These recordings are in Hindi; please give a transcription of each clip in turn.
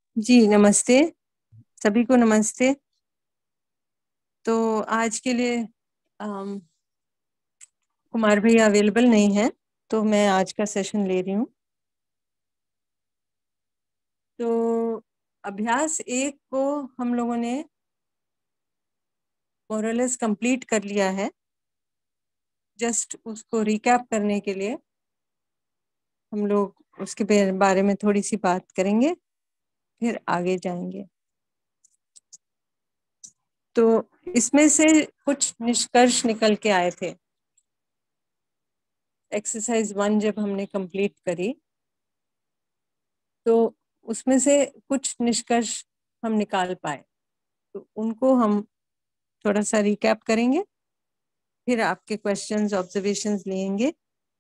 जी नमस्ते। सभी को नमस्ते। तो आज के लिए कुमार भैया अवेलेबल नहीं है, तो मैं आज का सेशन ले रही हूँ। तो अभ्यास एक को हम लोगों ने मोरलेस कंप्लीट कर लिया है। जस्ट उसको रिकैप करने के लिए हम लोग उसके बारे में थोड़ी सी बात करेंगे, फिर आगे जाएंगे। तो इसमें से कुछ निष्कर्ष निकल के आए थे। एक्सरसाइज 1 जब हमने कंप्लीट करी तो उसमें से कुछ निष्कर्ष हम निकाल पाए, तो उनको हम थोड़ा सा रिकैप करेंगे, फिर आपके क्वेश्चंस ऑब्जर्वेशंस लेंगे।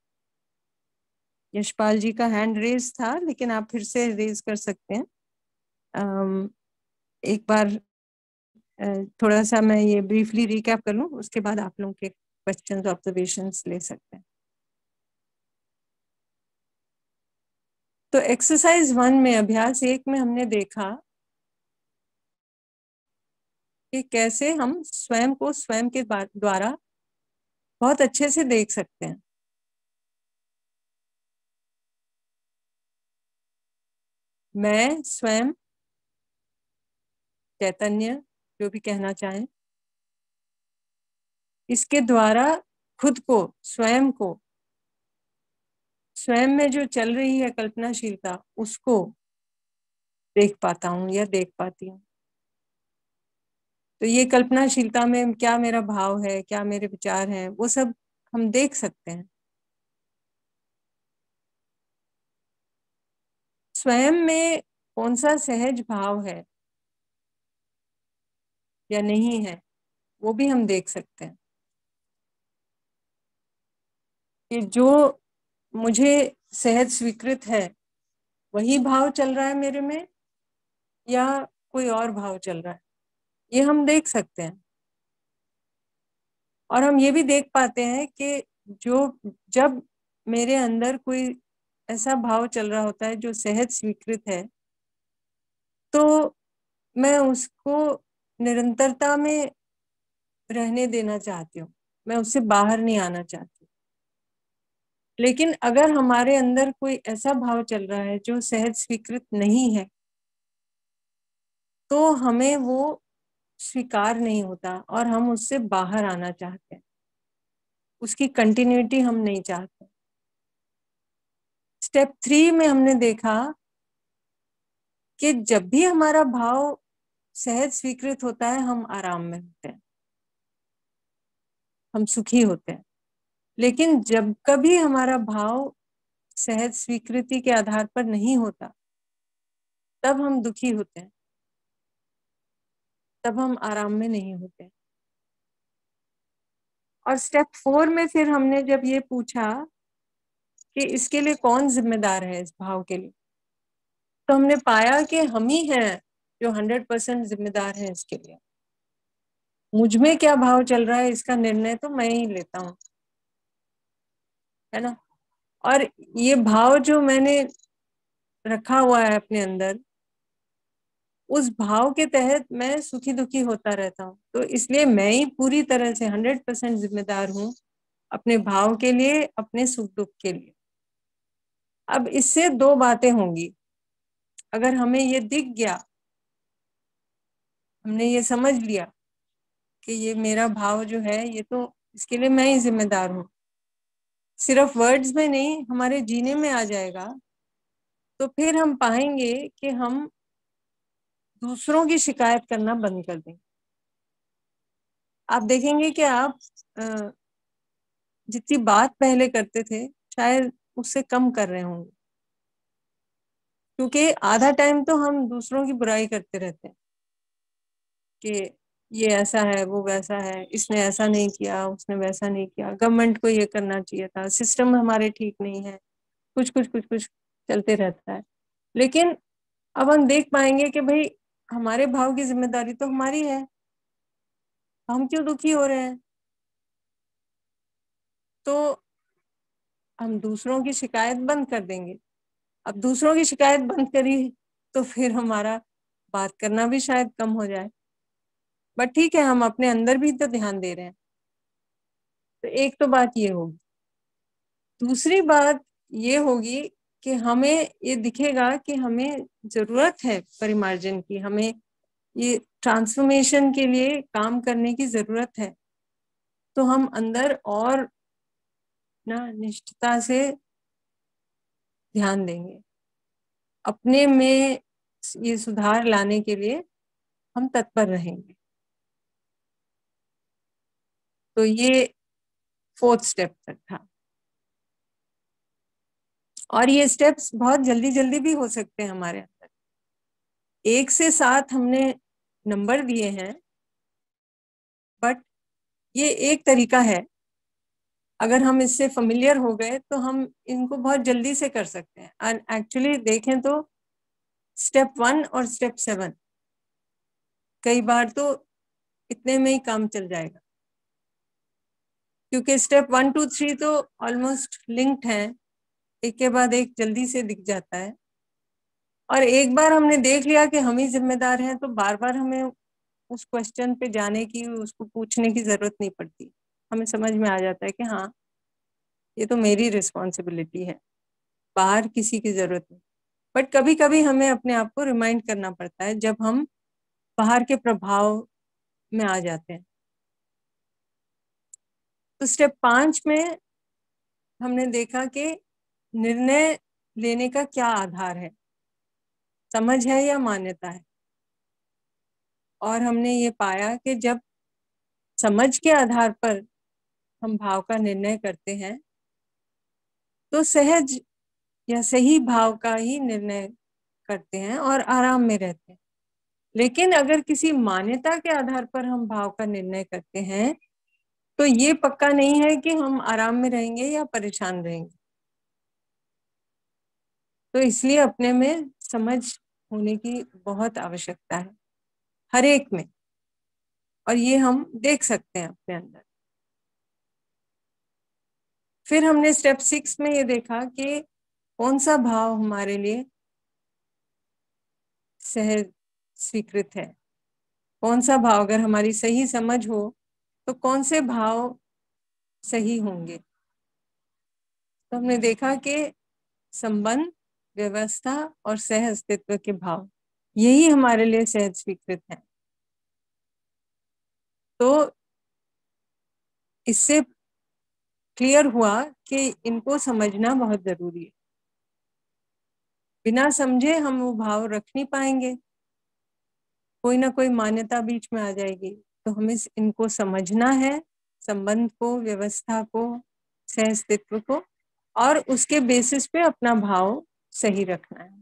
यशपाल जी का हैंड रेज था, लेकिन आप फिर से रेज कर सकते हैं। एक बार थोड़ा सा मैं ये ब्रीफली रिकैप कर लूं, उसके बाद आप लोगों के क्वेश्चंस ऑब्जर्वेशंस ले सकते हैं। तो एक्सरसाइज 1 में, अभ्यास 1 में हमने देखा कि कैसे हम स्वयं को स्वयं के द्वारा बहुत अच्छे से देख सकते हैं। मैं स्वयं, चैतन्य, जो भी कहना चाहें, इसके द्वारा खुद को, स्वयं को, स्वयं में जो चल रही है कल्पनाशीलता, उसको देख पाता हूं या देख पाती हूँ। तो ये कल्पनाशीलता में क्या मेरा भाव है, क्या मेरे विचार हैं, वो सब हम देख सकते हैं। स्वयं में कौन सा सहज भाव है या नहीं है, वो भी हम देख सकते हैं। कि जो मुझे सहज स्वीकृत है वही भाव चल रहा है मेरे में, या कोई और भाव चल रहा है, ये हम देख सकते हैं। और हम ये भी देख पाते हैं कि जो जब मेरे अंदर कोई ऐसा भाव चल रहा होता है जो सहज स्वीकृत है, तो मैं उसको निरंतरता में रहने देना चाहती हूँ, मैं उससे बाहर नहीं आना चाहती। लेकिन अगर हमारे अंदर कोई ऐसा भाव चल रहा है जो सहज स्वीकृत नहीं है, तो हमें वो स्वीकार नहीं होता और हम उससे बाहर आना चाहते हैं, उसकी कंटिन्यूटी हम नहीं चाहते। स्टेप 3 में हमने देखा कि जब भी हमारा भाव सहज स्वीकृत होता है, हम आराम में होते हैं, हम सुखी होते हैं। लेकिन जब कभी हमारा भाव सहज स्वीकृति के आधार पर नहीं होता, तब हम दुखी होते हैं, तब हम आराम में नहीं होते। और स्टेप 4 में फिर हमने जब ये पूछा कि इसके लिए कौन जिम्मेदार है, इस भाव के लिए, तो हमने पाया कि हम ही हैं जो 100% जिम्मेदार हैं इसके लिए। मुझ में क्या भाव चल रहा है, इसका निर्णय तो मैं ही लेता हूँ, है ना। और ये भाव जो मैंने रखा हुआ है अपने अंदर, उस भाव के तहत मैं सुखी दुखी होता रहता हूँ। तो इसलिए मैं ही पूरी तरह से 100% जिम्मेदार हूँ अपने भाव के लिए, अपने सुख दुख के लिए। अब इससे दो बातें होंगी। अगर हमें ये दिख गया, हमने ये समझ लिया कि ये मेरा भाव जो है, ये तो इसके लिए मैं ही जिम्मेदार हूँ, सिर्फ वर्ड्स में नहीं, हमारे जीने में आ जाएगा, तो फिर हम पाएंगे कि हम दूसरों की शिकायत करना बंद कर देंगे। आप देखेंगे कि आप जितनी बात पहले करते थे, शायद उससे कम कर रहे होंगे, क्योंकि आधा टाइम तो हम दूसरों की बुराई करते रहते हैं कि ये ऐसा है, वो वैसा है, इसने ऐसा नहीं किया, उसने वैसा नहीं किया, गवर्नमेंट को ये करना चाहिए था, सिस्टम हमारे ठीक नहीं है, कुछ कुछ कुछ कुछ चलते रहता है। लेकिन अब हम देख पाएंगे कि भाई, हमारे भाव की जिम्मेदारी तो हमारी है, हम क्यों दुखी हो रहे हैं। तो हम दूसरों की शिकायत बंद कर देंगे। अब दूसरों की शिकायत बंद करी तो फिर हमारा बात करना भी शायद कम हो जाए। बट ठीक है, हम अपने अंदर भी तो ध्यान दे रहे हैं। तो एक तो बात ये होगी। दूसरी बात ये होगी कि हमें ये दिखेगा कि हमें जरूरत है परिमार्जन की, हमें ये ट्रांसफॉर्मेशन के लिए काम करने की जरूरत है। तो हम अंदर और ना निष्ठता से ध्यान देंगे, अपने में ये सुधार लाने के लिए हम तत्पर रहेंगे। तो ये 4th स्टेप तक था। और ये स्टेप्स बहुत जल्दी जल्दी भी हो सकते हैं हमारे अंदर। 1 से 7 हमने नंबर दिए हैं, बट ये एक तरीका है। अगर हम इससे फेमिलियर हो गए तो हम इनको बहुत जल्दी से कर सकते हैं। और एक्चुअली देखें तो स्टेप 1 और स्टेप 7 कई बार तो इतने में ही काम चल जाएगा, क्योंकि स्टेप 1 2 3 तो ऑलमोस्ट लिंक्ड हैं, एक के बाद एक जल्दी से दिख जाता है। और एक बार हमने देख लिया कि हम ही जिम्मेदार हैं, तो बार बार हमें उस क्वेश्चन पे जाने की, उसको पूछने की जरूरत नहीं पड़ती। हमें समझ में आ जाता है कि हाँ, ये तो मेरी रिस्पॉन्सिबिलिटी है, बाहर किसी की जरूरत नहीं। बट कभी कभी हमें अपने आप को रिमाइंड करना पड़ता है जब हम बाहर के प्रभाव में आ जाते हैं। तो स्टेप 5 में हमने देखा कि निर्णय लेने का क्या आधार है, समझ है या मान्यता है। और हमने ये पाया कि जब समझ के आधार पर हम भाव का निर्णय करते हैं तो सहज या सही भाव का ही निर्णय करते हैं और आराम में रहते हैं। लेकिन अगर किसी मान्यता के आधार पर हम भाव का निर्णय करते हैं तो ये पक्का नहीं है कि हम आराम में रहेंगे या परेशान रहेंगे। तो इसलिए अपने में समझ होने की बहुत आवश्यकता है, हर एक में। और ये हम देख सकते हैं अपने अंदर। फिर हमने स्टेप 6 में ये देखा कि कौन सा भाव हमारे लिए सहज स्वीकृत है, कौन सा भाव, अगर हमारी सही समझ हो तो कौन से भाव सही होंगे। तो हमने देखा कि संबंध, व्यवस्था और सह अस्तित्व के भाव, यही हमारे लिए सहज स्वीकृत है। तो इससे क्लियर हुआ कि इनको समझना बहुत जरूरी है। बिना समझे हम वो भाव रख नहीं पाएंगे, कोई ना कोई मान्यता बीच में आ जाएगी। तो हमें इनको समझना है, संबंध को, व्यवस्था को, सह अस्तित्व को, और उसके बेसिस पे अपना भाव सही रखना है।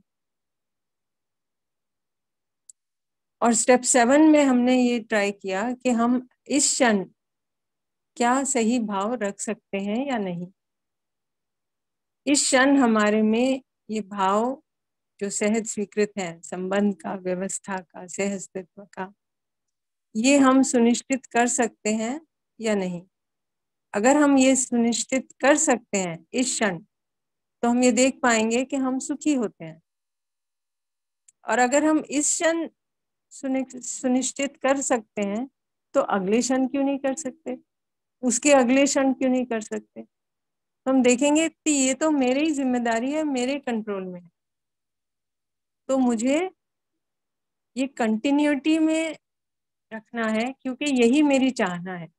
और स्टेप 7 में हमने ये ट्राई किया कि हम इस क्षण क्या सही भाव रख सकते हैं या नहीं। इस क्षण हमारे में ये भाव जो सहज स्वीकृत है, संबंध का, व्यवस्था का, सह अस्तित्व का, ये हम सुनिश्चित कर सकते हैं या नहीं। अगर हम ये सुनिश्चित कर सकते हैं इस क्षण, तो हम ये देख पाएंगे कि हम सुखी होते हैं। और अगर हम इस क्षण सुनिश्चित कर सकते हैं तो अगले क्षण क्यों नहीं कर सकते, उसके अगले क्षण क्यों नहीं कर सकते। तो हम देखेंगे कि ये तो मेरी ही जिम्मेदारी है, मेरे कंट्रोल में है। तो मुझे ये कंटिन्यूटी में रखना है, क्योंकि यही मेरी चाहना है।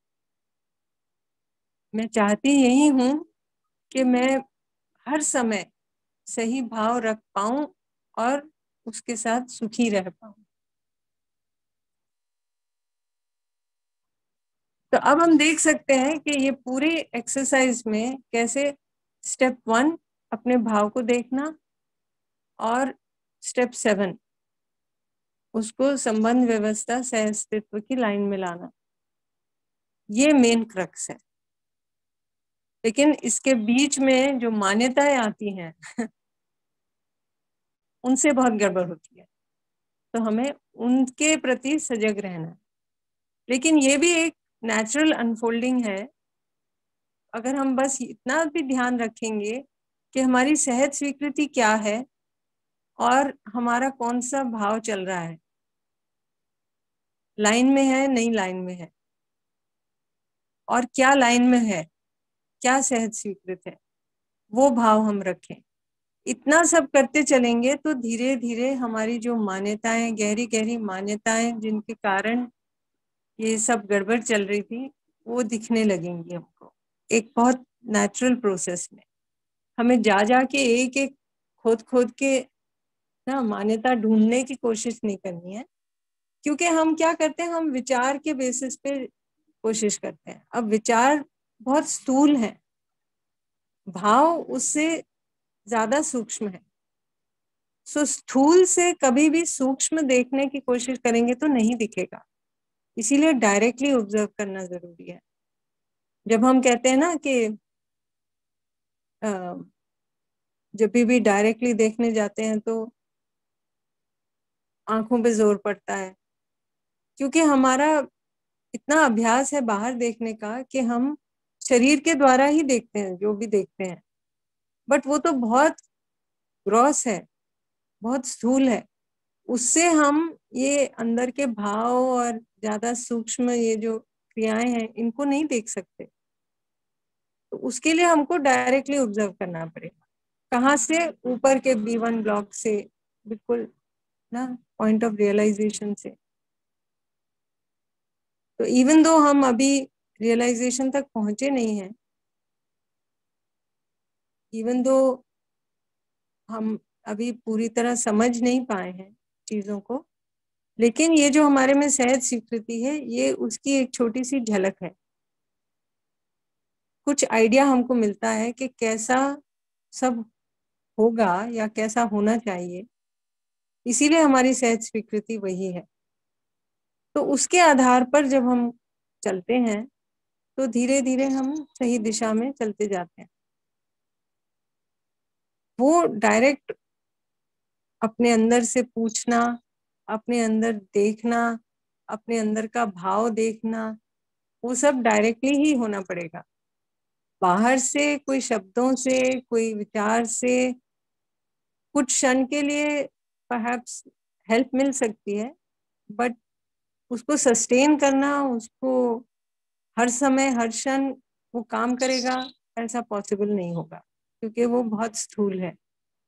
मैं चाहती यही हूं कि मैं हर समय सही भाव रख पाऊं और उसके साथ सुखी रह पाऊं। तो अब हम देख सकते हैं कि ये पूरी एक्सरसाइज में कैसे स्टेप 1 अपने भाव को देखना और स्टेप 7 उसको संबंध, व्यवस्था, सह अस्तित्व की लाइन में लाना, ये मेन क्रक्स है। लेकिन इसके बीच में जो मान्यताएं आती हैं उनसे बहुत गड़बड़ होती है, तो हमें उनके प्रति सजग रहना है। लेकिन ये भी एक नेचुरल अनफोल्डिंग है। अगर हम बस इतना भी ध्यान रखेंगे कि हमारी सहज स्वीकृति क्या है और हमारा कौन सा भाव चल रहा है, लाइन में है नहीं लाइन में है, और क्या लाइन में है, क्या सहज स्वीकृत है, वो भाव हम रखें। इतना सब करते चलेंगे तो धीरे धीरे हमारी जो मान्यताएं, गहरी गहरी मान्यताएं जिनके कारण ये सब गड़बड़ चल रही थी, वो दिखने लगेंगी हमको एक बहुत नेचुरल प्रोसेस में। हमें जा जा के एक एक खोद खोद के ना मान्यता ढूंढने की कोशिश नहीं करनी है, क्योंकि हम क्या करते हैं, हम विचार के बेसिस पे कोशिश करते हैं। अब विचार बहुत स्थूल है, भाव उससे ज्यादा सूक्ष्म है। सो स्थूल से कभी भी सूक्ष्म देखने की कोशिश करेंगे तो नहीं दिखेगा, इसीलिए डायरेक्टली ऑब्जर्व करना जरूरी है। जब हम कहते हैं ना कि जब भी डायरेक्टली देखने जाते हैं तो आंखों पे जोर पड़ता है, क्योंकि हमारा इतना अभ्यास है बाहर देखने का कि हम शरीर के द्वारा ही देखते हैं जो भी देखते हैं, बट वो तो बहुत ग्रॉस है, बहुत स्थूल है। उससे हम ये अंदर के भाव और ज्यादा सूक्ष्म ये जो क्रियाएं हैं इनको नहीं देख सकते। तो उसके लिए हमको डायरेक्टली ऑब्जर्व करना पड़ेगा। कहाँ से? ऊपर के B1 ब्लॉक से, बिल्कुल ना, पॉइंट ऑफ रियलाइजेशन से। तो इवन दो हम अभी रियलाइजेशन तक पहुंचे नहीं हैं, इवन दो हम अभी पूरी तरह समझ नहीं पाए हैं चीजों को, लेकिन ये जो हमारे में सहज स्वीकृति है, ये उसकी एक छोटी सी झलक है। कुछ आइडिया हमको मिलता है कि कैसा सब होगा या कैसा होना चाहिए, इसीलिए हमारी सहज स्वीकृति वही है। तो उसके आधार पर जब हम चलते हैं तो धीरे धीरे हम सही दिशा में चलते जाते हैं। वो डायरेक्ट अपने अंदर से पूछना, अपने अंदर देखना, अपने अंदर का भाव देखना, वो सब डायरेक्टली ही होना पड़ेगा। बाहर से कोई शब्दों से, कोई विचार से कुछ क्षण के लिए परहैप्स हेल्प मिल सकती है, बट उसको सस्टेन करना, उसको हर समय हर क्षण वो काम करेगा, ऐसा पॉसिबल नहीं होगा, क्योंकि वो बहुत स्थूल है।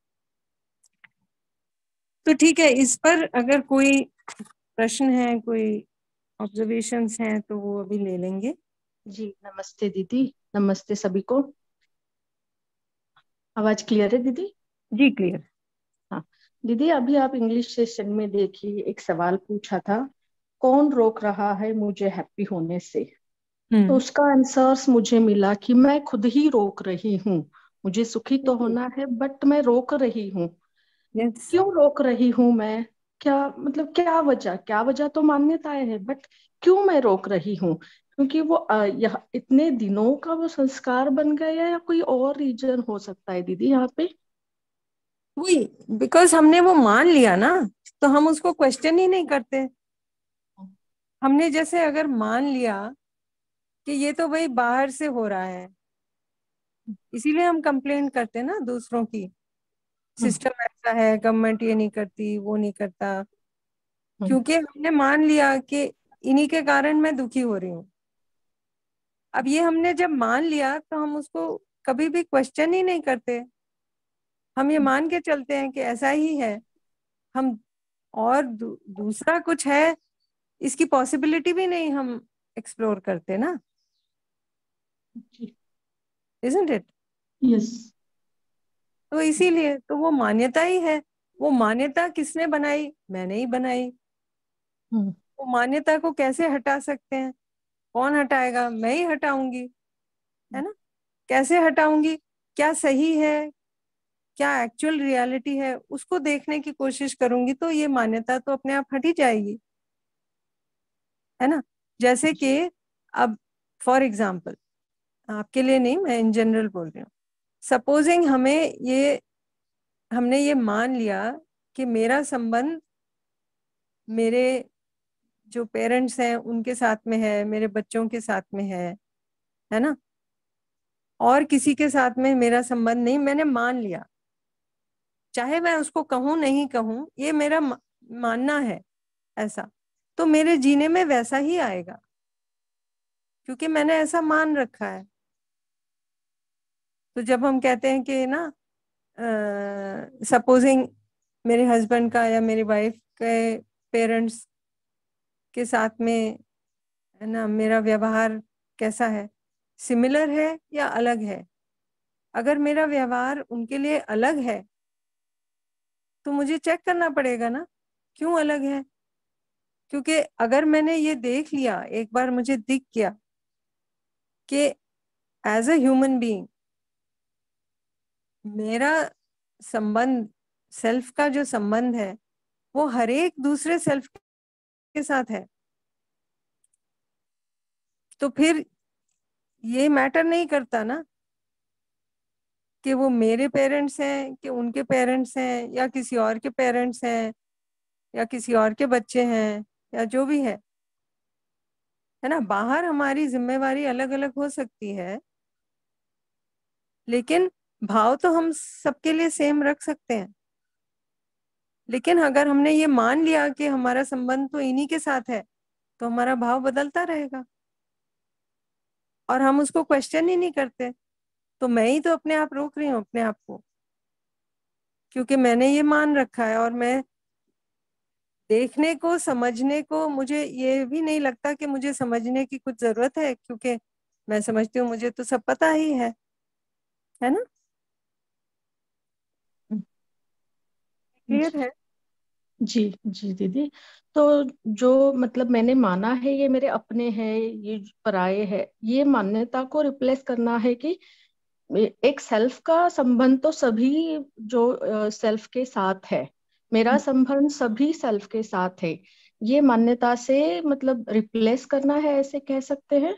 तो ठीक है, इस पर अगर कोई प्रश्न है, कोई ऑब्जर्वेशंस हैं तो वो अभी ले लेंगे। जी नमस्ते दीदी, नमस्ते सभी को। आवाज क्लियर है दीदी? जी क्लियर। हाँ दीदी, अभी आप इंग्लिश सेशन में देखिए एक सवाल पूछा था, कौन रोक रहा है मुझे हैप्पी होने से? तो उसका आंसर्स मुझे मिला कि मैं खुद ही रोक रही हूँ। मुझे सुखी तो होना है बट मैं रोक रही हूँ। यस। क्यों रोक रही हूँ मैं? क्या मतलब, क्या वजह? क्या वजह तो मान्यताएं है, बट क्यों मैं रोक रही हूँ? क्योंकि वो यह इतने दिनों का वो संस्कार बन गया है, या कोई और रीजन हो सकता है दीदी यहाँ पे? वही, बिकॉज हमने वो मान लिया ना, तो हम उसको क्वेश्चन ही नहीं करते। हमने जैसे अगर मान लिया कि ये तो भाई बाहर से हो रहा है, इसीलिए हम कंप्लेन करते हैं ना दूसरों की, हम्म, सिस्टम ऐसा है, गवर्नमेंट ये नहीं करती, वो नहीं करता, हम्म, क्योंकि हमने मान लिया कि इन्हीं के कारण मैं दुखी हो रही हूँ। अब ये हमने जब मान लिया तो हम उसको कभी भी क्वेश्चन ही नहीं करते, हम ये मान के चलते हैं कि ऐसा ही है। हम और दूसरा कुछ है, इसकी पॉसिबिलिटी भी नहीं हम एक्सप्लोर करते ना, इजंट इट? यस। तो इसीलिए तो वो मान्यता ही है। वो मान्यता किसने बनाई? मैंने ही बनाई। हम्म, वो मान्यता को कैसे हटा सकते हैं? कौन हटाएगा? मैं ही हटाऊंगी, है ना? कैसे हटाऊंगी? क्या सही है, क्या एक्चुअल रियलिटी है, उसको देखने की कोशिश करूंगी तो ये मान्यता तो अपने आप हट ही जाएगी, है ना? जैसे कि अब फॉर एग्जाम्पल, आपके लिए नहीं, मैं इन जनरल बोल रही हूँ। सपोजिंग हमने ये मान लिया कि मेरा संबंध मेरे जो पेरेंट्स हैं उनके साथ में है, मेरे बच्चों के साथ में है ना, और किसी के साथ में मेरा संबंध नहीं, मैंने मान लिया। चाहे मैं उसको कहूं नहीं कहूं, ये मेरा मानना है ऐसा, तो मेरे जीने में वैसा ही आएगा, क्योंकि मैंने ऐसा मान रखा है। तो जब हम कहते हैं कि ना, सपोजिंग मेरे हस्बैंड का या मेरी वाइफ के पेरेंट्स के साथ में, है ना, मेरा व्यवहार कैसा है, सिमिलर है या अलग है। अगर मेरा व्यवहार उनके लिए अलग है तो मुझे चेक करना पड़ेगा ना, क्यों अलग है। क्योंकि अगर मैंने ये देख लिया, एक बार मुझे दिख गया कि एज अ ह्यूमन बीइंग मेरा संबंध, सेल्फ का जो संबंध है वो हर एक दूसरे सेल्फ के साथ है, तो फिर ये मैटर नहीं करता ना कि वो मेरे पेरेंट्स हैं कि उनके पेरेंट्स हैं या किसी और के पेरेंट्स हैं या किसी और के बच्चे हैं या जो भी है ना। बाहर हमारी जिम्मेवारी अलग अलग हो सकती है, लेकिन भाव तो हम सबके लिए सेम रख सकते हैं। लेकिन अगर हमने ये मान लिया कि हमारा संबंध तो इन्हीं के साथ है, तो हमारा भाव बदलता रहेगा और हम उसको क्वेश्चन ही नहीं करते। तो मैं ही तो अपने आप रोक रही हूँ अपने आप को, क्योंकि मैंने ये मान रखा है। और मैं देखने को, समझने को, मुझे ये भी नहीं लगता कि मुझे समझने की कुछ जरूरत है, क्योंकि मैं समझती हूँ मुझे तो सब पता ही है ना। क्लियर जी है। जी जी दीदी। तो जो मतलब मैंने माना है ये मेरे अपने हैं, ये जो पराये है, ये मान्यता को रिप्लेस करना है कि एक सेल्फ का संबंध तो सभी जो सेल्फ के साथ है, मेरा संबंध सभी सेल्फ के साथ है, ये मान्यता से मतलब रिप्लेस करना है, ऐसे कह सकते हैं।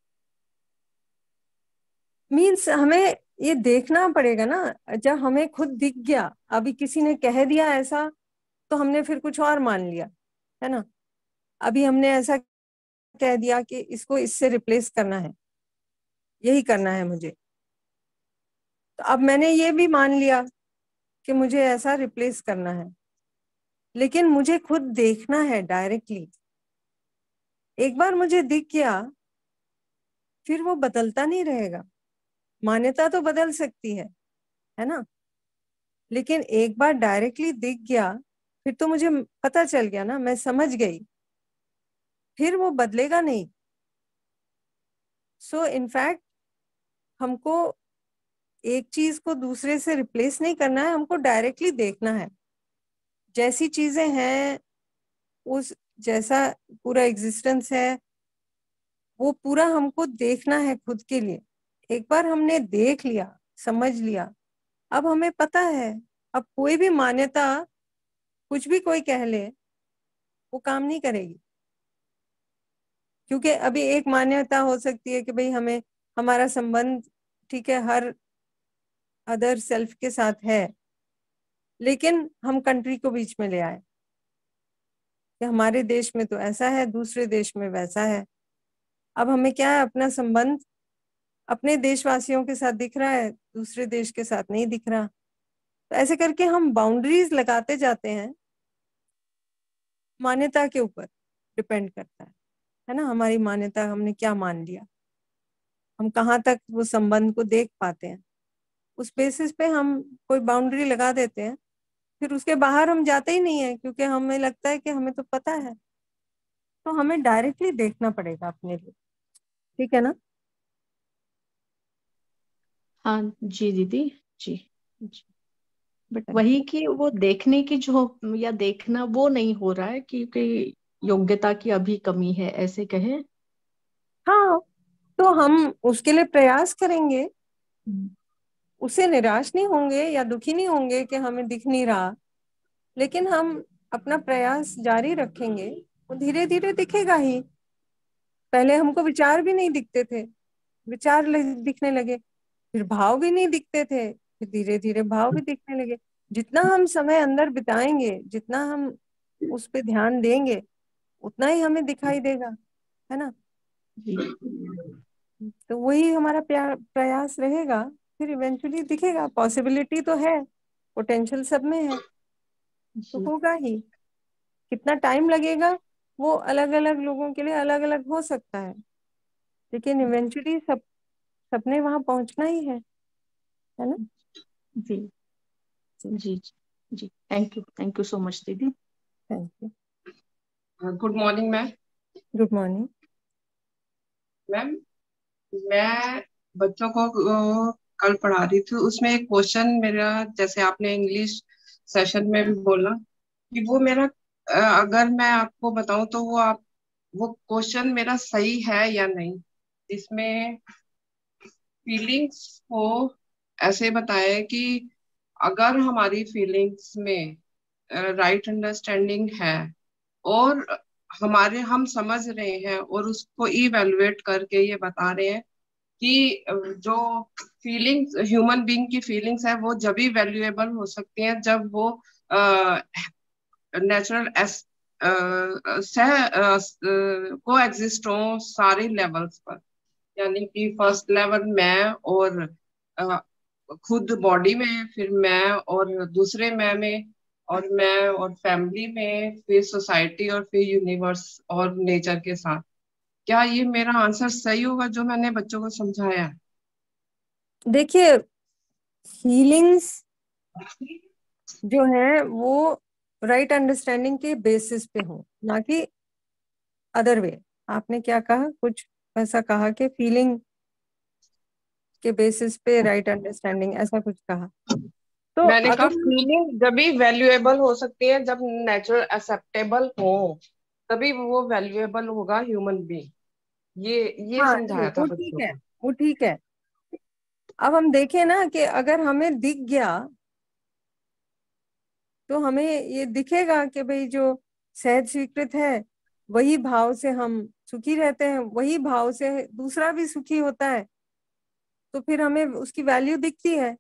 मीन्स हमें ये देखना पड़ेगा ना। जब हमें खुद दिख गया, अभी किसी ने कह दिया ऐसा, तो हमने फिर कुछ और मान लिया, है ना। अभी हमने ऐसा कह दिया कि इसको इससे रिप्लेस करना है, यही करना है मुझे, तो अब मैंने ये भी मान लिया कि मुझे ऐसा रिप्लेस करना है। लेकिन मुझे खुद देखना है डायरेक्टली। एक बार मुझे दिख गया, फिर वो बदलता नहीं रहेगा। मान्यता तो बदल सकती है ना, लेकिन एक बार डायरेक्टली दिख गया, फिर तो मुझे पता चल गया ना, मैं समझ गई, फिर वो बदलेगा नहीं। सो इनफैक्ट हमको एक चीज को दूसरे से रिप्लेस नहीं करना है, हमको डायरेक्टली देखना है। जैसी चीजें हैं, उस जैसा पूरा एग्जिस्टेंस है, वो पूरा हमको देखना है खुद के लिए। एक बार हमने देख लिया, समझ लिया, अब हमें पता है। अब कोई भी मान्यता, कुछ भी कोई कह ले, वो काम नहीं करेगी। क्योंकि अभी एक मान्यता हो सकती है कि भाई हमें, हमारा संबंध ठीक है हर अदर सेल्फ के साथ है, लेकिन हम कंट्री को बीच में ले आए कि हमारे देश में तो ऐसा है, दूसरे देश में वैसा है। अब हमें क्या है, अपना संबंध अपने देशवासियों के साथ दिख रहा है, दूसरे देश के साथ नहीं दिख रहा। तो ऐसे करके हम बाउंड्रीज लगाते जाते हैं। मान्यता के ऊपर डिपेंड करता है ना, हमारी मान्यता, हमने क्या मान लिया, हम कहाँ तक वो संबंध को देख पाते हैं, उस बेसिस पे हम कोई बाउंड्री लगा देते हैं। फिर उसके बाहर हम जाते ही नहीं है, क्योंकि हमें लगता है कि हमें तो पता है। तो हमें डायरेक्टली देखना पड़ेगा अपने लिए, ठीक है ना। हाँ जी दीदी। जी जी। बट वही कि वो देखने की जो या देखना वो नहीं हो रहा है, क्योंकि योग्यता की अभी कमी है, ऐसे कहें। हाँ, तो हम उसके लिए प्रयास करेंगे, उससे निराश नहीं होंगे या दुखी नहीं होंगे कि हमें दिख नहीं रहा, लेकिन हम अपना प्रयास जारी रखेंगे। वो धीरे धीरे दिखेगा ही। पहले हमको विचार भी नहीं दिखते थे, विचार दिखने लगे। फिर भाव भी नहीं दिखते थे, फिर धीरे धीरे भाव भी दिखने लगे। जितना हम समय अंदर बिताएंगे, जितना हम उस पे ध्यान देंगे, उतना ही हमें दिखाई देगा, है ना। जी तो वही हमारा प्रयास रहेगा, फिर इवेंचुअली दिखेगा। पॉसिबिलिटी तो है पोटेंशियल सब में है, तो होगा ही। कितना टाइम लगेगा वो अलग अलग लोगों के लिए अलग अलग हो सकता है, लेकिन इवेंचुअली सबने वहां पहुंचना ही है ना। जी जी जी, थैंक यू सो मच दीदी। Thank you. Good morning ma'am. Good morning ma'am, मैं बच्चों को कल पढ़ा रही थी, उसमें एक क्वेश्चन मेरा, जैसे आपने इंग्लिश सेशन में भी बोला कि वो मेरा अगर मैं आपको बताऊं तो वो क्वेश्चन मेरा सही है या नहीं। इसमें फीलिंग्स को ऐसे बताया कि अगर हमारी फीलिंग्स में राइट अंडरस्टैंडिंग है और हम समझ रहे हैं और उसको इवेलुएट करके ये बता रहे हैं कि जो फीलिंग्स, ह्यूमन बीइंग की फीलिंग्स है वो जब भी वैल्यूएबल हो सकती हैं जब वो नेचुरल को एग्जिस्ट हो सारे लेवल्स पर। यानी कि फर्स्ट लेवल मैं और अ, खुद बॉडी में, फिर मैं और दूसरे मैं में, और मैं और फैमिली में, फिर सोसाइटी, और फिर यूनिवर्स और नेचर के साथ। क्या ये मेरा आंसर सही होगा जो मैंने बच्चों को समझाया? देखिए, फीलिंग्स जो है वो राइट अंडरस्टैंडिंग के बेसिस पे हो, ना कि अदर वे। आपने क्या कहा, कुछ ऐसा कहा कि फीलिंग के बेसिस पे राइट अंडरस्टैंडिंग, ऐसा कुछ कहा। तो मैंने कहा अगर फीलिंग जब भी वैल्यूएबल हो सकती है जब नेचुरल एक्सेप्टेबल हो, तभी वो वैल्यूएबल होगा ह्यूमन बीइंग। ये हाँ नहीं, समझाया था वो ठीक बच्चों है, को। वो ठीक है। अब हम देखें ना कि अगर हमें दिख गया तो हमें ये दिखेगा कि भाई जो सहज स्वीकृत है वही भाव से हम सुखी रहते हैं, वही भाव से दूसरा भी सुखी होता है, तो फिर हमें उसकी वैल्यू दिखती है।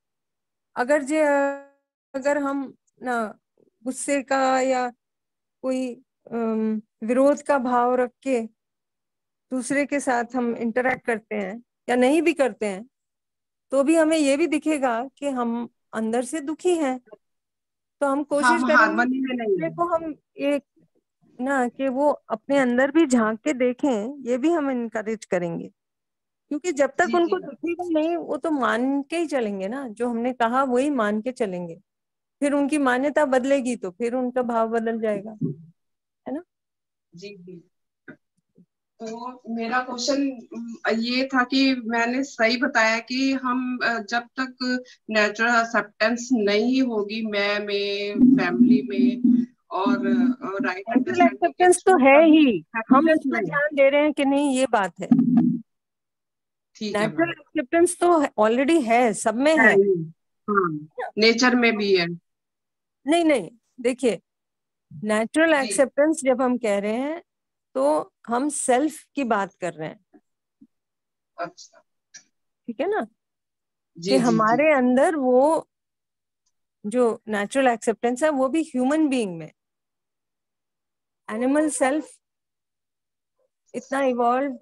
अगर हम ना गुस्से का या कोई विरोध का भाव रख के दूसरे के साथ हम इंटरेक्ट करते हैं या नहीं भी करते हैं, तो भी हमें ये भी दिखेगा कि हम अंदर से दुखी हैं। तो हम कोशिश हम करेंगे हारमोनी कि में नहीं दूसरे है। को हम एक ना कि वो अपने अंदर भी झांक के देखें, ये भी हम इनकरेज करेंगे। क्योंकि जब तक जी उनको जी। दिखेगा नहीं वो तो मान के ही चलेंगे ना, जो हमने कहा वही मान के चलेंगे। फिर उनकी मान्यता बदलेगी तो फिर उनका भाव बदल जाएगा, है ना। जी जी। तो मेरा क्वेश्चन ये था कि मैंने सही बताया कि हम जब तक नेचुरल एक्सेप्टेंस नहीं होगी मैं में, फैमिली में, और राइट नेचुरल अंडरस्टैंडिंग के एक्सेप्टेंस तो थ्रू है तभी ही, हम हैप्पीनेस उस पर में। ध्यान दे रहे हैं कि नहीं, ये बात है। ठीक है नेचुरल मैम। एक्सेप्टेंस तो ऑलरेडी है, सब में है है। ही। हाँ, नेचर में भी है। नहीं नहीं, देखिए, नेचुरल जी। एक्सेप्टेंस जब हम कह रहे हैं तो हम सेल्फ की बात कर रहे हैं, अच्छा। ठीक है ना। कि जी जी जी। हमारे अंदर वो जो नेचुरल एक्सेप्टेंस है वो भी ह्यूमन बीइंग में। एनिमल सेल्फ इतना इवॉल्व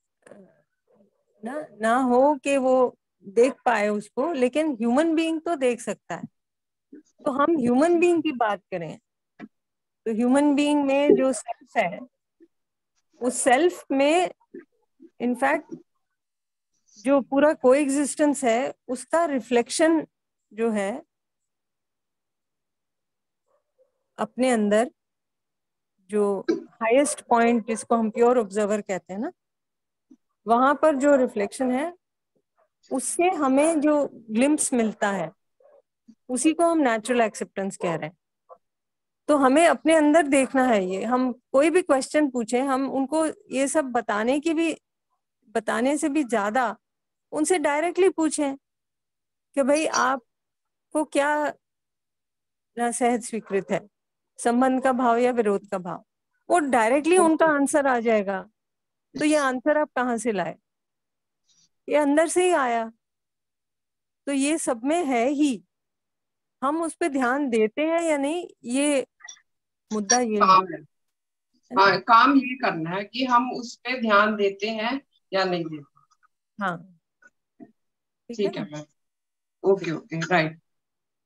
ना हो कि वो देख पाए उसको, लेकिन ह्यूमन बीइंग तो देख सकता है। तो हम ह्यूमन बीइंग की बात करें तो ह्यूमन बीइंग में जो सेल्फ है, उस सेल्फ में इनफैक्ट जो पूरा कोएग्जिस्टेंस है उसका रिफ्लेक्शन जो है अपने अंदर, जो हाईएस्ट पॉइंट जिसको हम प्योर ऑब्जर्वर कहते हैं ना, वहां पर जो रिफ्लेक्शन है उससे हमें जो ग्लिम्प्स मिलता है उसी को हम नेचुरल एक्सेप्टेंस कह रहे हैं। तो हमें अपने अंदर देखना है। ये हम कोई भी क्वेश्चन पूछें, हम उनको ये सब बताने से भी ज्यादा उनसे डायरेक्टली पूछें कि भाई आपको क्या ना सहज स्वीकृत है, संबंध का भाव या विरोध का भाव। वो डायरेक्टली उनका आंसर आ जाएगा। तो ये आंसर आप कहाँ से लाए? ये अंदर से ही आया। तो ये सब में है ही, हम उस पर ध्यान देते हैं या नहीं, ये मुद्दा ये है काम है। है ना। हाँ, काम ये करना है कि हम उस पे ध्यान देते हैं या नहीं देते। हाँ, ठीक है ठीक है ना। Ma'am. Okay okay, right.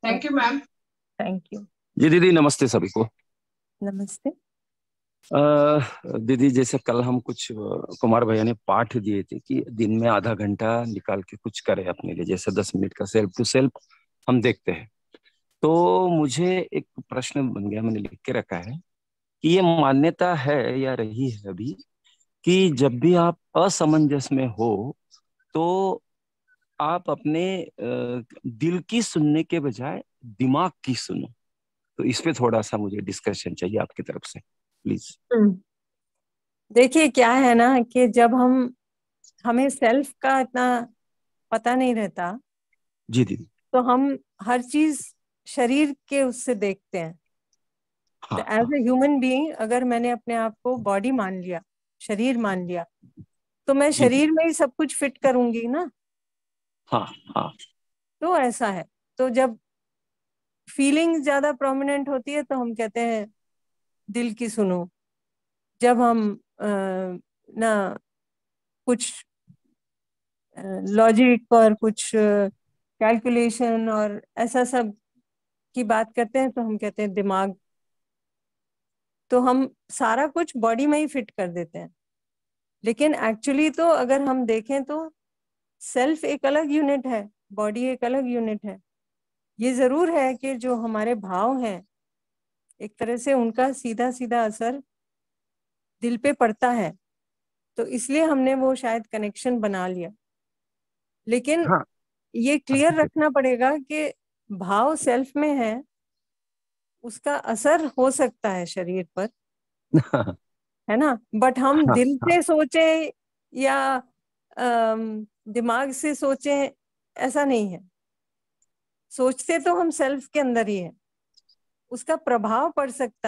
Thank you ma'am. Thank you जी दीदी, नमस्ते सभी को। नमस्ते। दीदी, जैसे कल हम कुछ कुमार भैया ने पाठ दिए थे कि दिन में आधा घंटा निकाल के कुछ करें अपने लिए, जैसे 10 मिनट का सेल्फ टू सेल्फ हम देखते हैं। तो मुझे एक प्रश्न बन गया, मैंने लिख के रखा है कि ये मान्यता है या रही है अभी कि जब भी आप असमंजस में हो तो आप अपने दिल की सुनने के बजाय दिमाग की सुनो। तो इस पे थोड़ा सा मुझे डिस्कशन चाहिए आपकी तरफ से, प्लीज। देखिए क्या है ना कि जब हमें सेल्फ का इतना पता नहीं रहता जी दीदी। तो हम हर चीज शरीर के उससे देखते हैं। तो हाँ एज ए ह्यूमन बीइंग अगर मैंने अपने आप को बॉडी मान लिया, शरीर मान लिया, तो मैं जी शरीर में ही सब कुछ फिट करूंगी ना। हाँ हाँ। तो ऐसा है। तो जब फीलिंग ज्यादा प्रोमिनेंट होती है तो हम कहते हैं दिल की सुनो। जब हम ना कुछ लॉजिक और कुछ कैलकुलेशन और ऐसा सब की बात करते हैं तो हम कहते हैं दिमाग। तो हम सारा कुछ बॉडी में ही फिट कर देते हैं। लेकिन एक्चुअली तो अगर हम देखें तो सेल्फ एक अलग यूनिट है, बॉडी एक अलग यूनिट है। ये जरूर है कि जो हमारे भाव हैं एक तरह से उनका सीधा सीधा असर दिल पे पड़ता है, तो इसलिए हमने वो शायद कनेक्शन बना लिया। लेकिन हाँ ये क्लियर रखना पड़ेगा कि भाव सेल्फ में है, उसका असर हो सकता है शरीर पर, है ना। बट हम हाँ दिल हाँ। से सोचे या दिमाग से सोचे, ऐसा नहीं है। सोचते तो हम सेल्फ के अंदर ही है, उसका प्रभाव पड़ सकता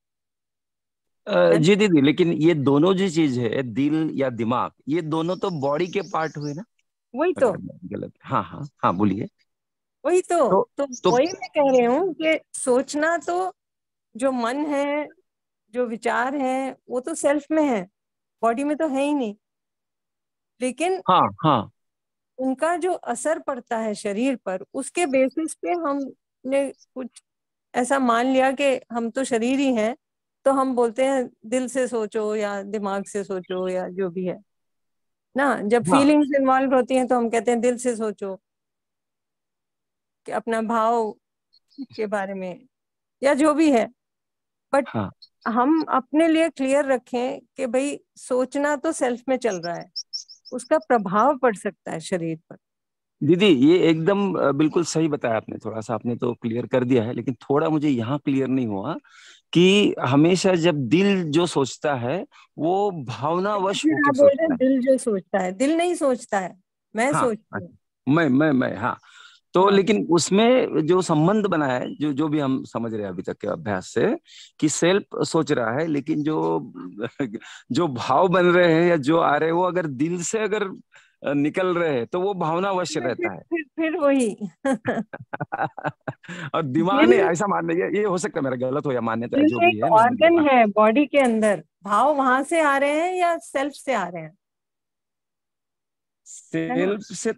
है जी दीदी, लेकिन ये दोनों जो चीज है, दिल या दिमाग, ये दोनों तो बॉडी के पार्ट हुए ना। वही तो। अगर मैं गलत, हाँ हाँ हाँ, बोलिए। वही तो तो तो तो वही मैं कह रही हूँ कि सोचना तो जो मन है, जो विचार है, वो तो सेल्फ में है, बॉडी में तो है ही नहीं। लेकिन हाँ हाँ उनका जो असर पड़ता है शरीर पर, उसके बेसिस पे हमने कुछ ऐसा मान लिया कि हम तो शरीर ही हैं, तो हम बोलते हैं दिल से सोचो या दिमाग से सोचो या जो भी है ना। जब हाँ फीलिंग्स इन्वॉल्व होती हैं तो हम कहते हैं दिल से सोचो कि अपना भाव के बारे में या जो भी है। बट हाँ। हम अपने लिए क्लियर रखें कि भाई सोचना तो सेल्फ में चल रहा है, उसका प्रभाव पड़ सकता है शरीर पर। दीदी, ये एकदम बिल्कुल सही बताया आपने। थोड़ा सा आपने तो क्लियर कर दिया है, लेकिन थोड़ा मुझे यहाँ क्लियर नहीं हुआ कि हमेशा जब दिल जो सोचता है वो भावनावश फिर होके आप बोल रहे सोचता हैं है। दिल जो सोचता है, दिल नहीं सोचता है, मैं हाँ, सोचती हूँ। मैं हाँ। तो हाँ, लेकिन उसमें जो संबंध बना है, जो जो भी हम समझ रहे हैं अभी तक के अभ्यास से, कि सेल्फ सोच रहा है, लेकिन जो जो भाव बन रहे हैं या जो आ रहे हैं वो अगर दिल से अगर निकल रहे हैं तो वो भावनावश फिर फिर रहता है। फिर, फिर वही और दिमाग ने दिल ऐसा मान लिया, ये हो सकता है मेरा गलत हो या मान्यता जो दिल भी एक है, मैंने ऑर्गन हाँ। है बॉडी के अंदर, भाव वहां से आ रहे हैं या सेल्फ से आ रहे हैं, है ना। सेल्फ से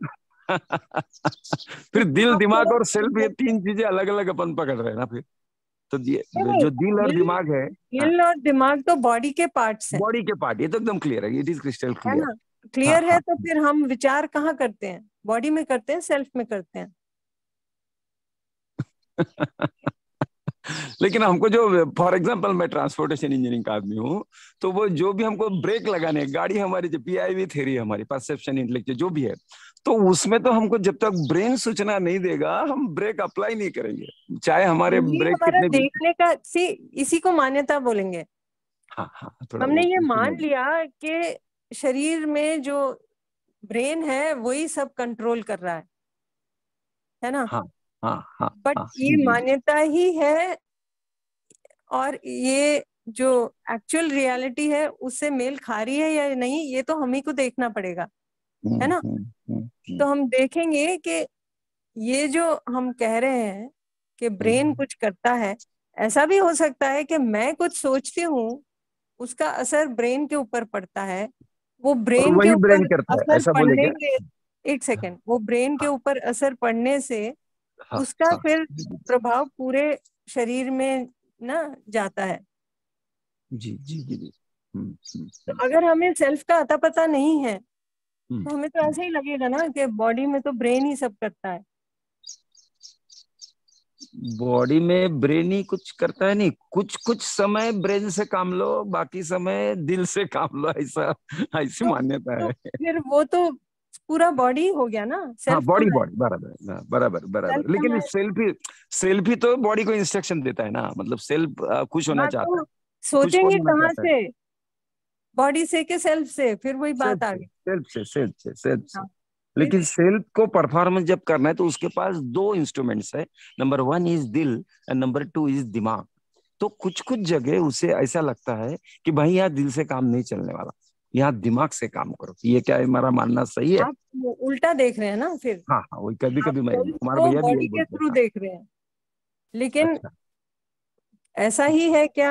फिर दिल, आप दिमाग और सेल्फ, ये थोड़ा तीन चीजें अलग अलग अपन पकड़ रहे हैं ना फिर। तो नहीं, जो दिल और दिल दिमाग है, हाँ, दिल और दिमाग तो बॉडी के पार्ट्स हैं, बॉडी के पार्ट, ये तो एकदम क्लियर है, इट इज क्रिस्टल है क्लियर। ना। हाँ क्लियर है हाँ। तो फिर हम विचार कहाँ करते हैं, बॉडी में करते हैं, सेल्फ में करते हैं। लेकिन हमको जो, फॉर एग्जांपल मैं ट्रांसपोर्टेशन इंजीनियरिंग का आदमी हूँ, तो वो जो भी हमको ब्रेक लगाने, गाड़ी हमारी जो पीआईवी थ्योरी है, हमारी परसेप्शन इंटेलेक्चुअल जो भी है, तो उसमें तो हमको जब तक ब्रेन सूचना नहीं देगा हम ब्रेक अप्लाई नहीं करेंगे, चाहे हमारे ये ब्रेक हमारा कितने भी। देखने का सी, इसी को मान्यता बोलेंगे। हाँ हाँ, थोड़ा हमने वो ये उसको मान मैं। लिया कि शरीर में जो ब्रेन है वही सब कंट्रोल कर रहा है ना। हाँ हाँ हाँ बट हाँ। ये जी जी जी। मान्यता ही है, और ये जो एक्चुअल रियलिटी है उससे मेल खा रही है या नहीं, ये तो हम ही को देखना पड़ेगा, है ना। तो हम देखेंगे कि ये जो हम कह रहे हैं कि ब्रेन कुछ करता है, ऐसा भी हो सकता है कि मैं कुछ सोचती हूँ, उसका असर ब्रेन के ऊपर पड़ता है। वो और ब्रेन के वही ऊपर ब्रेन करता है, असर ऐसा बोले पड़ने क्या? के, एक सेकेंड, वो ब्रेन के ऊपर असर पड़ने से हाँ, उसका हाँ, फिर प्रभाव पूरे शरीर में ना जाता है। जी जी जी जी। तो अगर हमें सेल्फ का अता पता नहीं है तो हमें तो हम्म। ऐसे ही लगेगा ना कि बॉडी में तो ब्रेन ही सब करता है। बॉडी में ब्रेन ही कुछ करता है नहीं, कुछ कुछ समय ब्रेन से काम लो, बाकी समय दिल से काम लो, ऐसा ऐसी तो मान्यता तो है। फिर वो तो पूरा बॉडी हो गया ना। हाँ, सेल्फ तो बॉडी मैं, बॉडी बराबर, हाँ, बराबर सेल्फ बराबर, तो लेकिन मैं। सेल्फ ही तो बॉडी को इंस्ट्रक्शन देता है ना, मतलब सेल्फ खुश होना हाँ चाहता तो है, खुश सोचेंगे कौन होना कहाँ चाहता है? से, बॉडी से के सेल्फ से, फिर वही सेल्फ बात आ से गई। सेल्फ से सेल्फ से सेल्फ से। हाँ फिर लेकिन सेल्फ को परफॉर्मेंस जब करना है तो उसके पास दो इंस्ट्रूमेंट्स है, नंबर वन इज दिल एंड नंबर टू इज दिमाग। तो कुछ कुछ जगह उसे ऐसा लगता है कि भाई यहाँ दिल से काम नहीं चलने वाला, यहाँ दिमाग से काम करो। ये क्या है, हमारा मानना सही है? आप वो उल्टा देख रहे हैं ना फिर। हाँ हाँ, वही कभी आप कभी मैं, सेल्फ कुमार को भैया भी बॉडी यही के बोलते हैं। थ्रू हाँ। देख रहे हैं, लेकिन अच्छा ऐसा ही है क्या,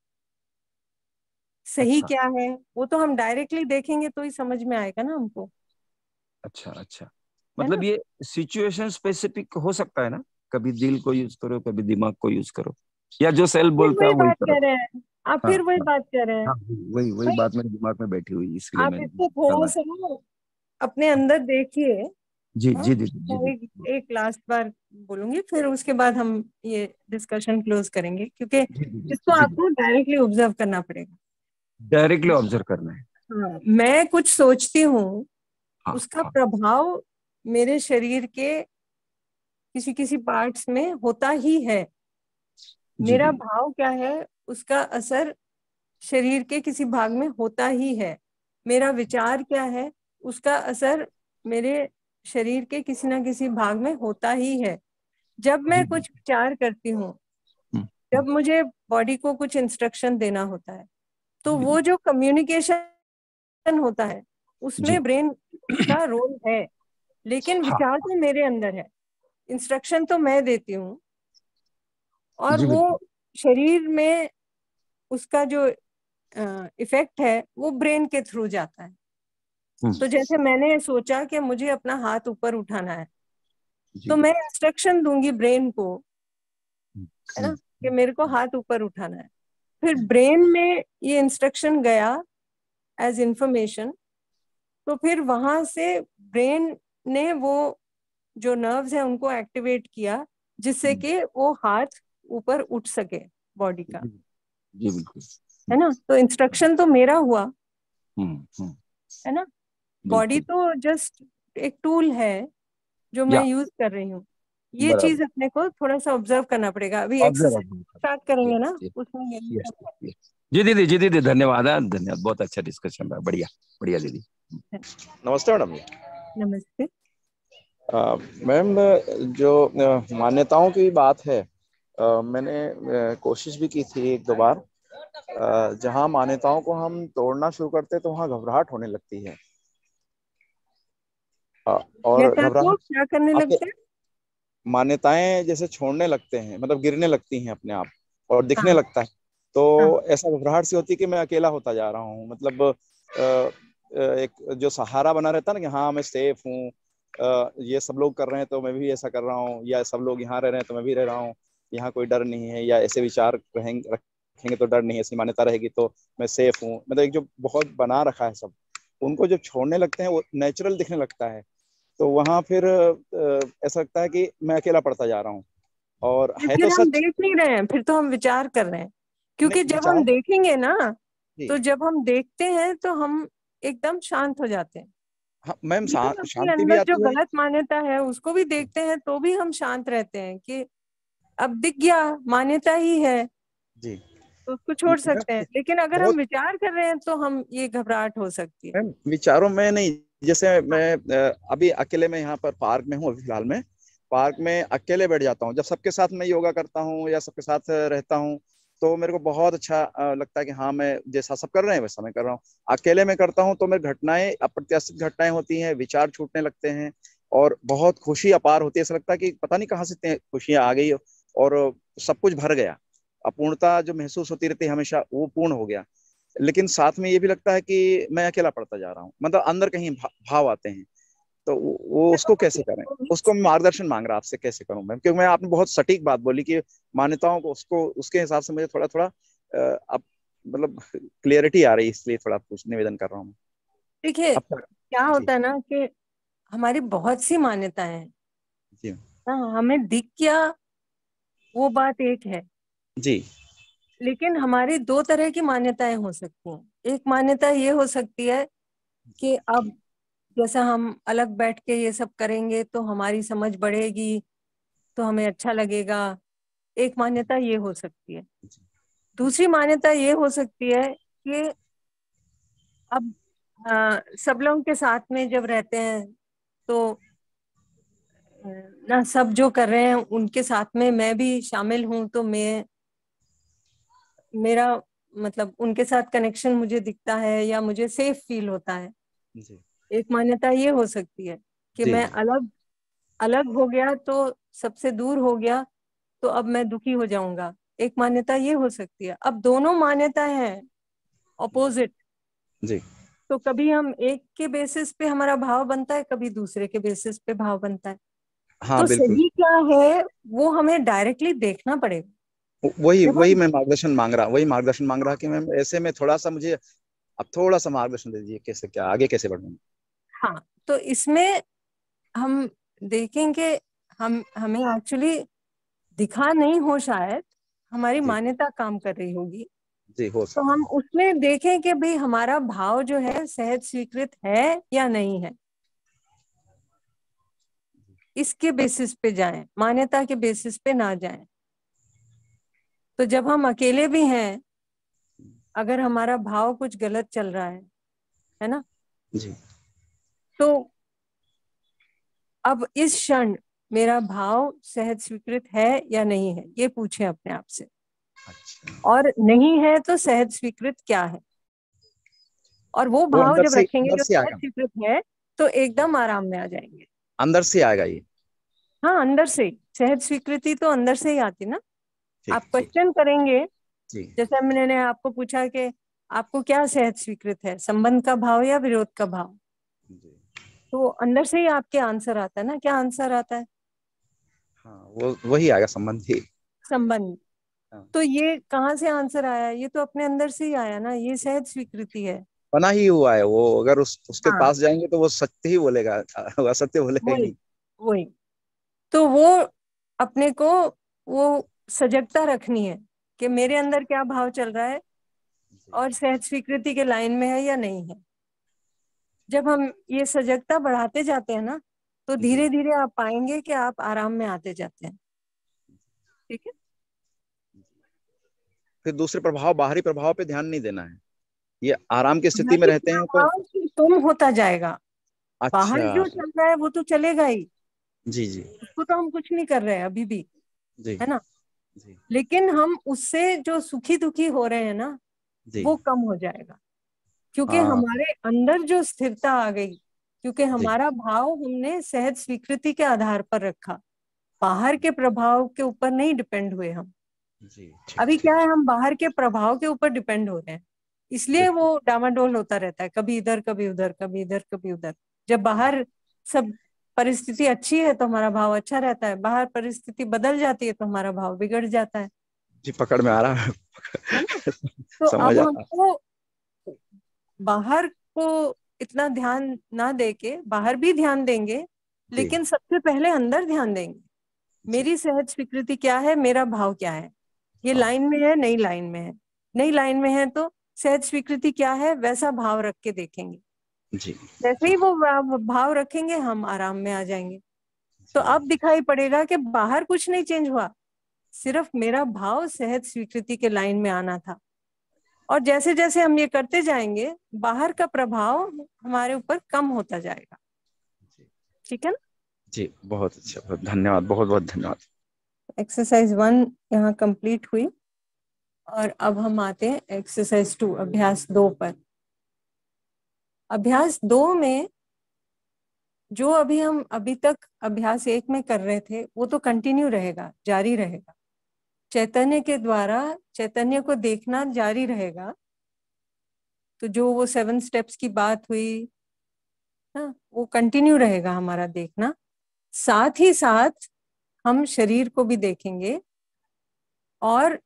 सही अच्छा क्या है, वो तो हम डायरेक्टली देखेंगे तो ही समझ में आएगा ना हमको, अच्छा अच्छा। है मतलब ना। ये सिचुएशन स्पेसिफिक हो सकता है ना, कभी दिल को यूज करो, कभी दिमाग को यूज करो, या जो सेल्फ फिर बोलता है वही वही बात करो। कर रहे हैं, आप हाँ फिर वही हाँ बात कर रहे हैं हाँ, वही वही भाई। बात मेरे दिमाग में बैठी हुई, इसलिए आप मैंने इसको कर थोड़ा रहा है। सा ना अपने अंदर देखिए। जी हाँ, जी दीदी जी मैं दीदी एक लास्ट बार बोलूंगी, फिर उसके बाद हम ये डिस्कशन क्लोज करेंगे, क्योंकि जी दीदी इसको जी दीदी। आपको डायरेक्टली ऑब्जर्व करना पड़ेगा। डायरेक्टली ऑब्जर्व करना है। हाँ, मैं कुछ सोचती हूँ, हाँ उसका हाँ। प्रभाव मेरे शरीर के किसी किसी पार्ट्स में होता ही है। जी मेरा दीदी। भाव क्या है, उसका असर शरीर के किसी भाग में होता ही है। मेरा विचार क्या है, उसका असर मेरे शरीर के किसी ना किसी भाग में होता ही है। जब जी मैं दीदी। कुछ विचार करती हूँ, हम्म, जब मुझे बॉडी को कुछ इंस्ट्रक्शन देना होता है, तो जी वो दीदी। जो कम्युनिकेशन होता है जी। उसमें ब्रेन का रोल है। लेकिन हाँ विचार तो मेरे अंदर है, इंस्ट्रक्शन तो मैं देती हूँ, और जी वो बिल्कुल। शरीर में उसका जो इफेक्ट है वो ब्रेन के थ्रू जाता है। हम्म, तो जैसे मैंने सोचा कि मुझे अपना हाथ ऊपर उठाना है, जी तो दीदी। मैं इंस्ट्रक्शन दूंगी ब्रेन को, हम्म, है ना, हम्म, कि मेरे को हाथ ऊपर उठाना है। फिर ब्रेन में ये इंस्ट्रक्शन गया एज इंफॉर्मेशन, तो फिर वहां से ब्रेन ने वो जो नर्व्स हैं उनको एक्टिवेट किया, जिससे हम्म, कि वो हाथ ऊपर उठ सके बॉडी का, जी जी बिल्कुल। है ना। तो इंस्ट्रक्शन तो मेरा हुआ, हम्म। है ना। बॉडी बिल्कुल। तो जस्ट एक टूल है जो मैं या यूज कर रही हूँ। ये बराबर। चीज अपने को थोड़ा सा ऑब्जर्व करना पड़ेगा। अभी ऑब्जर्व एक्सरसाइज ऑब्जर्व। स्टार्ट करेंगे ना, यस उसमें यही यस सब यस। जी दीदी धन्यवाद, हाँ, धन्यवाद, बहुत अच्छा डिस्कशन रहा, बढ़िया बढ़िया दीदी। है। नमस्ते मैडम जी। नमस्ते। मैम, जो मान्यताओं की बात है, मैंने कोशिश भी की थी एक दो बार। जहाँ मान्यताओं को हम तोड़ना शुरू करते हैं तो वहाँ घबराहट होने लगती है। और नेता को घबराहट क्या करने आपके लगते हैं? मान्यताएं जैसे छोड़ने लगते हैं, मतलब गिरने लगती हैं अपने आप और दिखने हाँ लगता है। तो हाँ ऐसा घबराहट सी होती है कि मैं अकेला होता जा रहा हूँ, मतलब एक जो सहारा बना रहता है ना कि हाँ मैं सेफ हूँ, ये सब लोग कर रहे हैं तो मैं भी ऐसा कर रहा हूँ, या सब लोग यहाँ रह रहे हैं तो मैं भी रह रहा हूँ, यहाँ कोई डर नहीं है, या ऐसे विचार रहेंगे रखेंगे तो डर नहीं है, ऐसी मान्यता रहेगी तो मैं सेफ हूँ, मतलब एक जो बहुत बना रखा है सब, उनको जब छोड़ने लगते हैं वो नेचुरल दिखने लगता है। तो वहां फिर ऐसा लगता है कि मैं अकेला पड़ता जा रहा हूँ, और ये है फिर तो हम सच। देख नहीं रहे हैं, फिर तो हम विचार कर रहे हैं। नहीं, क्योंकि जब हम विचार। देखेंगे ना, जी। तो जब हम देखते हैं तो हम एकदम शांत हो जाते हैं। हाँ मैम, लेकिन अपने शांति भी अंदर जो आती है। गलत मान्यता है उसको भी देखते हैं तो भी हम शांत रहते हैं कि अब दिख गया, मान्यता ही है, जी। तो उसको छोड़ मैम, सकते हैं। लेकिन अगर हम बहुत। विचार कर रहे हैं तो हम ये घबराहट हो सकती है। मैम विचारों में नहीं, जैसे हाँ मैं अभी अकेले में यहाँ पर पार्क में हूँ, अभी फिलहाल में पार्क में अकेले बैठ जाता हूँ। जब सबके साथ मैं योगा करता हूँ या सबके साथ रहता हूँ तो मेरे को बहुत अच्छा लगता है कि हाँ मैं जैसा सब कर रहे हैं वैसा मैं कर रहा हूँ। अकेले में करता हूँ तो मेरी घटनाएं अप्रत्याशित घटनाएं होती हैं, विचार छूटने लगते हैं, और बहुत खुशी अपार होती है। ऐसा लगता है कि पता नहीं कहाँ से इतनी खुशियां आ गई, और सब कुछ भर गया। अपूर्णता जो महसूस होती रहती है हमेशा, वो पूर्ण हो गया। लेकिन साथ में ये भी लगता है कि मैं अकेला पड़ता जा रहा हूँ, मतलब अंदर कहीं भाव आते हैं। तो वो उसको कैसे करें, उसको मैं मार्गदर्शन मांग रहा आपसे, कैसे करूं मैम? क्योंकि मैं आपने बहुत सटीक बात बोली कि मान्यताओं को उसको उसके हिसाब से मुझे थोड़ा थोड़ा अब मतलब क्लियरिटी आ रही है, इसलिए थोड़ा कुछ निवेदन कर रहा हूँ। देखिए अब क्या जी होता है ना कि हमारी बहुत सी मान्यताएं हैं जी ना, हमें दिख क्या वो बात एक है, जी लेकिन हमारी दो तरह की मान्यताएं हो सकती हैं। एक मान्यता ये हो सकती है कि अब जैसा हम अलग बैठ के ये सब करेंगे तो हमारी समझ बढ़ेगी, तो हमें अच्छा लगेगा। एक मान्यता ये हो सकती है। दूसरी मान्यता ये हो सकती है कि अब सब लोगों के साथ में जब रहते हैं तो ना सब जो कर रहे हैं उनके साथ में मैं भी शामिल हूं, तो मेरा मतलब उनके साथ कनेक्शन मुझे दिखता है या मुझे सेफ फील होता है। जी एक मान्यता ये हो सकती है कि जी मैं जी अलग अलग हो गया तो सबसे दूर हो गया तो अब मैं दुखी हो जाऊंगा। एक मान्यता ये हो सकती है। अब दोनों मान्यताएं हैं ऑपोजिट, जी तो कभी हम एक के बेसिस पे हमारा भाव बनता है, कभी दूसरे के बेसिस पे भाव बनता है। हाँ तो बिल्कुल। सही क्या है वो हमें डायरेक्टली देखना पड़ेगा। वही जब वही हम मैं मार्गदर्शन मांग रहा, वही मार्गदर्शन मांग रहा कि मैम ऐसे में थोड़ा सा मुझे अब थोड़ा सा मार्गदर्शन दे दीजिए, कैसे क्या आगे कैसे बढ़ूँ? हाँ, तो इसमें हम देखेंगे, हम हमें एक्चुअली दिखा नहीं हो शायद, हमारी जी मान्यता काम कर रही होगी। जी हो तो सकता हम उसमें देखें कि भाई हमारा भाव जो है सहज स्वीकृत है या नहीं है, इसके बेसिस पे जाएं, मान्यता के बेसिस पे ना जाएं। तो जब हम अकेले भी हैं, अगर हमारा भाव कुछ गलत चल रहा है ना, है। जी तो अब इस क्षण मेरा भाव सहज स्वीकृत है या नहीं है, ये पूछें अपने आप से। अच्छा, और नहीं है तो सहज स्वीकृत क्या है, और वो वो भाव जब रखेंगे अंदर जो से सहज आएगा, स्वीकृत है तो एकदम आराम में आ जाएंगे। अंदर से आएगा ये। हाँ, अंदर से सहज स्वीकृति तो अंदर से ही आती ना। ठीक आप ठीक क्वेश्चन करेंगे, जी जैसे मैंने आपको पूछा कि आपको क्या सहज स्वीकृत है, संबंध का भाव या विरोध का भाव, जी तो अंदर से ही आपके आंसर आता है ना। क्या आंसर आता है? हाँ, वो वही आएगा संबंधी। संबंध। हाँ, तो ये कहाँ से आंसर आया? ये तो अपने अंदर से ही आया ना, ये सहज स्वीकृति है। बना ही हुआ है वो, अगर उसके हाँ, पास जाएंगे तो वो सत्य ही बोलेगा, वो असत्य बोलेगा ही वही नहीं। वही। तो वो अपने को वो सजगता रखनी है कि मेरे अंदर क्या भाव चल रहा है जी और सहज स्वीकृति के लाइन में है या नहीं है। जब हम ये सजगता बढ़ाते जाते हैं ना, तो जी धीरे धीरे आप पाएंगे कि आप आराम में आते जाते हैं। ठीक है। फिर दूसरे प्रभाव, बाहरी प्रभाव पे ध्यान नहीं देना है, ये आराम की स्थिति में बाहरी रहते हैं तो। प्रभाव से कम होता जाएगा, बाहर अच्छा जो चल रहा है वो तो चलेगा ही, जी जी उसको तो हम कुछ नहीं कर रहे हैं अभी भी, जी है ना। जी लेकिन हम उससे जो सुखी दुखी हो रहे हैं ना, जी वो कम हो जाएगा, क्योंकि हाँ हमारे अंदर जो स्थिरता आ गई, क्योंकि जी हमारा भाव हमने सहज स्वीकृति के आधार पर रखा, बाहर के प्रभाव के ऊपर नहीं डिपेंड हुए हम। जी ठीक अभी क्या ठीक है, हम बाहर के प्रभाव के ऊपर डिपेंड हो रहे हैं, इसलिए बिल्कुल। वो डामाडोल होता रहता है, कभी इधर कभी उधर, कभी इधर कभी उधर। जब बाहर सब परिस्थिति अच्छी है तो हमारा भाव अच्छा रहता है, बाहर परिस्थिति बदल जाती है तो हमारा भाव बिगड़ जाता जी पकड़ में आ रहा है। है ना। तो समझ अब आ रहा। हमको बाहर को इतना ध्यान ना देके, बाहर भी ध्यान देंगे जी लेकिन सबसे पहले अंदर ध्यान देंगे। जी मेरी सहज स्वीकृति क्या है, मेरा भाव क्या है, ये हाँ लाइन में है नई लाइन में है, नई लाइन में है तो सहज स्वीकृति क्या है वैसा भाव रख के देखेंगे। जी जैसे जी ही वो भाव रखेंगे हम आराम में आ जाएंगे। तो जी अब दिखाई पड़ेगा कि बाहर कुछ नहीं चेंज हुआ, सिर्फ मेरा भाव सहज स्वीकृति के लाइन में आना था। और जैसे जैसे हम ये करते जाएंगे, बाहर का प्रभाव हमारे ऊपर कम होता जाएगा। ठीक है ना। जी बहुत अच्छा, बहुत धन्यवाद, बहुत बहुत धन्यवाद। एक्सरसाइज 1 यहाँ कंप्लीट हुई, और अब हम आते हैं एक्सरसाइज 2, अभ्यास 2 पर। अभ्यास 2 में जो अभी हम अभी तक अभ्यास 1 में कर रहे थे वो तो कंटिन्यू रहेगा, जारी रहेगा। चैतन्य के द्वारा चैतन्य को देखना जारी रहेगा। तो जो वो 7 स्टेप्स की बात हुई ना, वो कंटिन्यू रहेगा हमारा देखना। साथ ही साथ हम शरीर को भी देखेंगे और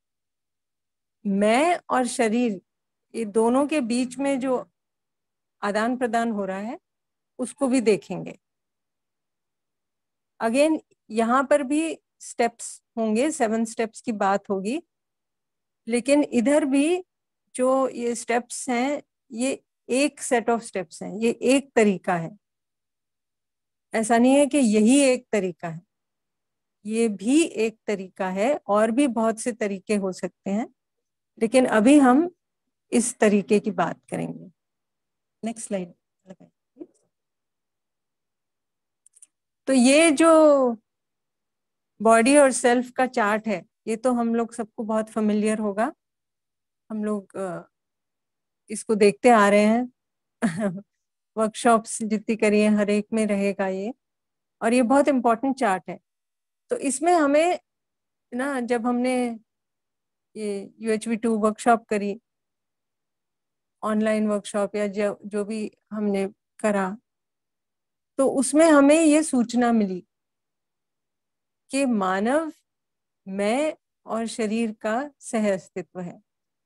मैं और शरीर, ये दोनों के बीच में जो आदान प्रदान हो रहा है उसको भी देखेंगे। अगेन यहाँ पर भी स्टेप्स होंगे, 7 स्टेप्स की बात होगी, लेकिन इधर भी जो ये स्टेप्स हैं ये एक सेट ऑफ स्टेप्स हैं, ये एक तरीका है। ऐसा नहीं है कि यही एक तरीका है, ये भी एक तरीका है, और भी बहुत से तरीके हो सकते हैं, लेकिन अभी हम इस तरीके की बात करेंगे। Next slide. तो ये जो बॉडी और सेल्फ का चार्ट है, ये तो हम लोग सबको बहुत फेमिलियर होगा, हम लोग इसको देखते आ रहे हैं वर्कशॉप्स जितनी करिए हर एक में रहेगा ये, और ये बहुत इम्पोर्टेंट चार्ट है। तो इसमें हमें ना, जब हमने ये UHV2 वर्कशॉप करी, ऑनलाइन वर्कशॉप या जो भी हमने करा, तो उसमें हमें ये सूचना मिली कि मानव मैं और शरीर का सह अस्तित्व है।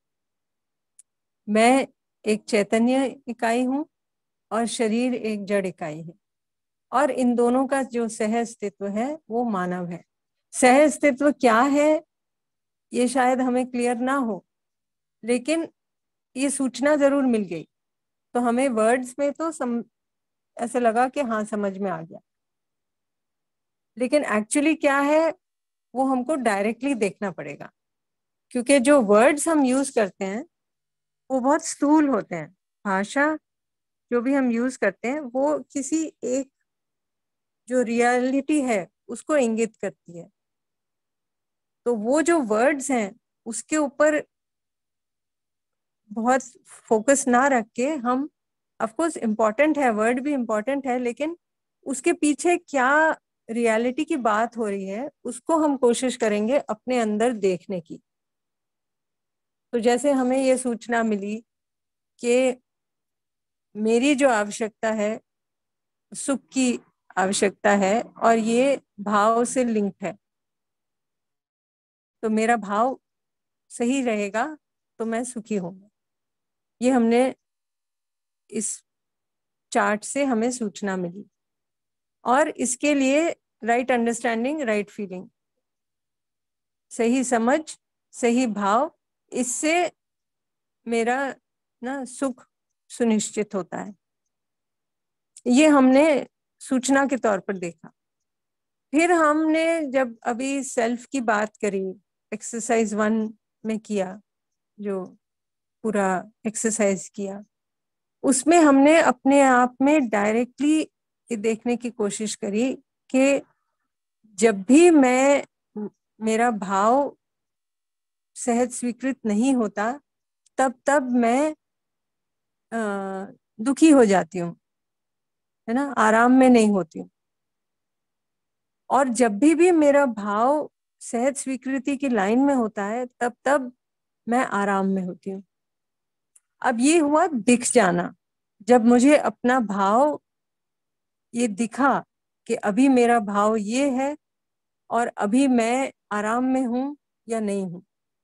मैं एक चैतन्य इकाई हूँ और शरीर एक जड़ इकाई है, और इन दोनों का जो सह अस्तित्व है वो मानव है। सह अस्तित्व क्या है ये शायद हमें क्लियर ना हो, लेकिन ये सूचना जरूर मिल गई, तो हमें वर्ड्स में तो ऐसे लगा कि हाँ समझ में आ गया, लेकिन एक्चुअली क्या है वो हमको डायरेक्टली देखना पड़ेगा, क्योंकि जो वर्ड्स हम यूज करते हैं वो बहुत स्थूल होते हैं। भाषा जो भी हम यूज करते हैं वो किसी एक जो रियलिटी है उसको इंगित करती है। तो वो जो वर्ड्स हैं उसके ऊपर बहुत फोकस ना रख के हम, ऑफ कोर्स इम्पोर्टेंट है, वर्ड भी इम्पोर्टेंट है, लेकिन उसके पीछे क्या रियलिटी की बात हो रही है उसको हम कोशिश करेंगे अपने अंदर देखने की। तो जैसे हमें ये सूचना मिली कि मेरी जो आवश्यकता है सुख की आवश्यकता है और ये भाव से लिंक्ड है, तो मेरा भाव सही रहेगा तो मैं सुखी होंगी। ये हमने इस चार्ट से हमें सूचना मिली, और इसके लिए राइट अंडरस्टैंडिंग, राइट फीलिंग, सही समझ, सही भाव, इससे मेरा ना सुख सुनिश्चित होता है। ये हमने सूचना के तौर पर देखा। फिर हमने जब अभी सेल्फ की बात करी, एक्सरसाइज 1 में किया, जो पूरा एक्सरसाइज किया, उसमें हमने अपने आप में डायरेक्टली ये देखने की कोशिश करी कि जब भी मेरा भाव सहज स्वीकृत नहीं होता तब मैं दुखी हो जाती हूँ, है ना, आराम में नहीं होती हूँ। और जब भी मेरा भाव सहज स्वीकृति की लाइन में होता है तब मैं आराम में होती हूँ। अब ये हुआ दिख जाना, जब मुझे अपना भाव ये दिखा कि अभी मेरा भाव ये है और अभी मैं आराम में हूं या नहीं हूं,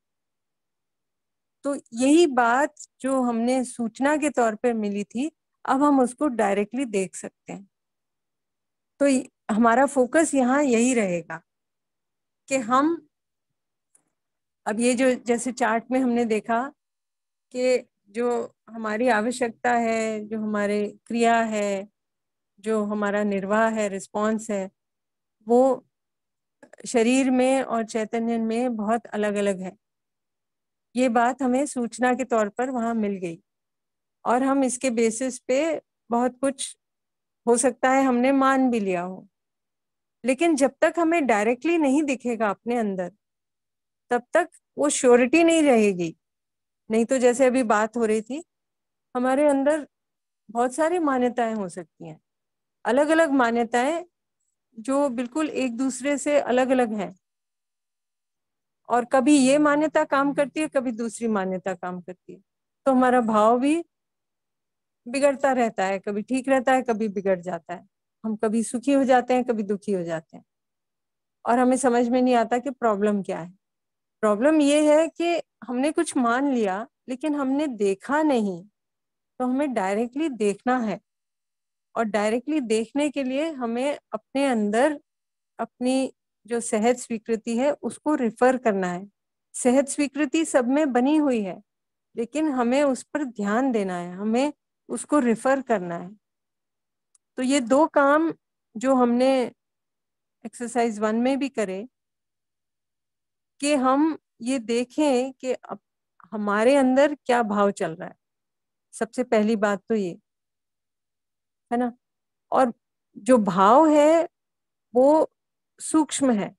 तो यही बात जो हमने सूचना के तौर पर मिली थी, अब हम उसको डायरेक्टली देख सकते हैं। तो हमारा फोकस यहाँ यही रहेगा कि हम अब ये जो जैसे चार्ट में हमने देखा कि जो हमारी आवश्यकता है, जो हमारे क्रिया है, जो हमारा निर्वाह है, रिस्पॉन्स है, वो शरीर में और चैतन्य में बहुत अलग अलग है। ये बात हमें सूचना के तौर पर वहां मिल गई, और हम इसके बेसिस पे बहुत कुछ हो सकता है हमने मान भी लिया हो, लेकिन जब तक हमें डायरेक्टली नहीं दिखेगा अपने अंदर तब तक वो श्योरिटी नहीं रहेगी। नहीं तो जैसे अभी बात हो रही थी, हमारे अंदर बहुत सारी मान्यताएं हो सकती हैं, अलग अलग मान्यताएं जो बिल्कुल एक दूसरे से अलग अलग हैं, और कभी ये मान्यता काम करती है, कभी दूसरी मान्यता काम करती है, तो हमारा भाव भी बिगड़ता रहता है, कभी ठीक रहता है, कभी बिगड़ जाता है। हम कभी सुखी हो जाते हैं, कभी दुखी हो जाते हैं, और हमें समझ में नहीं आता कि प्रॉब्लम क्या है। प्रॉब्लम ये है कि हमने कुछ मान लिया लेकिन हमने देखा नहीं। तो हमें डायरेक्टली देखना है, और डायरेक्टली देखने के लिए हमें अपने अंदर अपनी जो सहज स्वीकृति है उसको रिफर करना है। सहज स्वीकृति सब में बनी हुई है, लेकिन हमें उस पर ध्यान देना है, हमें उसको रिफर करना है। तो ये दो काम जो हमने एक्सरसाइज 1 में भी करे, कि हम ये देखें कि अब हमारे अंदर क्या भाव चल रहा है। सबसे पहली बात तो ये है ना। और जो भाव है वो सूक्ष्म है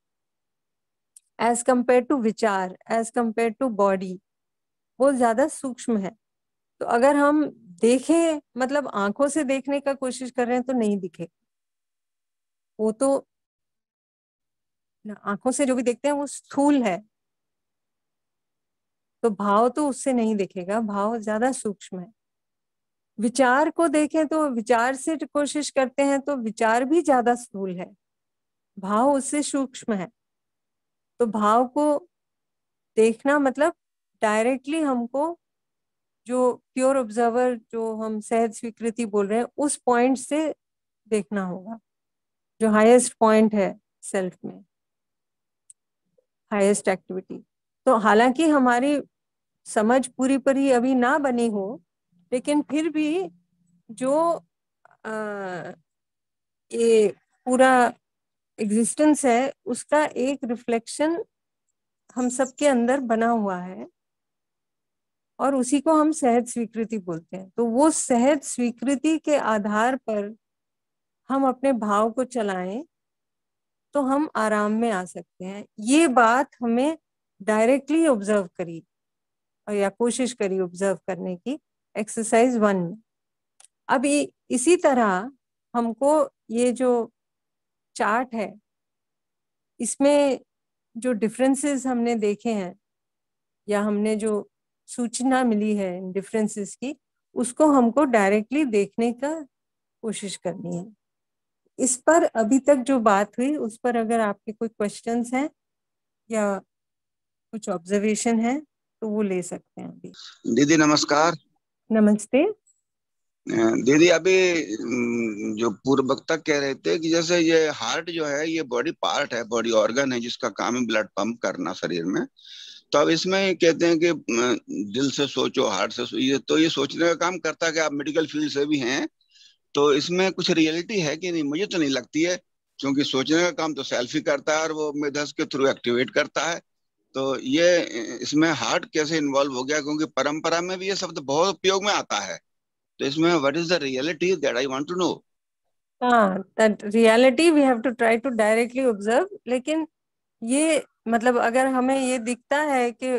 एज कंपेयर टू विचार, एज कंपेयर टू बॉडी, वो ज्यादा सूक्ष्म है। तो अगर हम देखें, मतलब आंखों से देखने का कोशिश कर रहे हैं तो नहीं दिखे। वो तो आंखों से जो भी देखते हैं वो स्थूल है, तो भाव तो उससे नहीं दिखेगा, भाव ज्यादा सूक्ष्म है। विचार को देखें तो विचार से कोशिश करते हैं तो विचार भी ज्यादा स्थूल है, भाव उससे सूक्ष्म है। तो भाव को देखना मतलब डायरेक्टली हमको जो प्योर ऑब्जर्वर, जो हम सहज स्वीकृति बोल रहे हैं, उस पॉइंट से देखना होगा, जो हाईएस्ट पॉइंट है सेल्फ में, हाईएस्ट एक्टिविटी। तो हालांकि हमारी समझ पूरी पूरी अभी ना बनी हो, लेकिन फिर भी जो ये पूरा एग्जिस्टेंस है उसका एक रिफ्लेक्शन हम सबके अंदर बना हुआ है, और उसी को हम सहज स्वीकृति बोलते हैं। तो वो सहज स्वीकृति के आधार पर हम अपने भाव को चलाएं तो हम आराम में आ सकते हैं। ये बात हमें डायरेक्टली ऑब्जर्व करी, और या कोशिश करी ऑब्जर्व करने की एक्सरसाइज 1 में। अब इसी तरह हमको ये जो चार्ट है इसमें जो डिफरेंसेस हमने देखे हैं, या हमने जो सूचना मिली है इन डिफरेंसेस की, उसको हमको डायरेक्टली देखने का कोशिश करनी है। इस पर अभी तक जो बात हुई उस पर अगर आपके कोई क्वेश्चंस हैं या कुछ ऑब्जर्वेशन है तो वो ले सकते हैं अभी। दीदी नमस्कार। नमस्ते। दीदी अभी जो पूर्व वक्ता कह रहे थे कि जैसे ये हार्ट जो है ये बॉडी पार्ट है, बॉडी ऑर्गन है जिसका काम है ब्लड पंप करना शरीर में। तो अब इसमें कहते हैं कि दिल से सोचो, हार्ट से सोचो, तो ये सोचने का काम करता है कि आप मेडिकल फील्ड से भी हैं, तो इसमें कुछ रियलिटी है कि नहीं? मुझे तो नहीं लगती है, क्योंकि सोचने का काम तो सेल्फ ही करता है और वो मेधस के थ्रू एक्टिवेट करता है। तो ये इसमें हार्ट कैसे इन्वॉल्व हो गया? क्योंकि परंपरा में भी ये शब्द बहुत उपयोग में आता है, तो इसमें what is the reality that I want to know. हाँ, that reality we have to try to directly observe. लेकिन ये मतलब अगर हमें ये दिखता है कि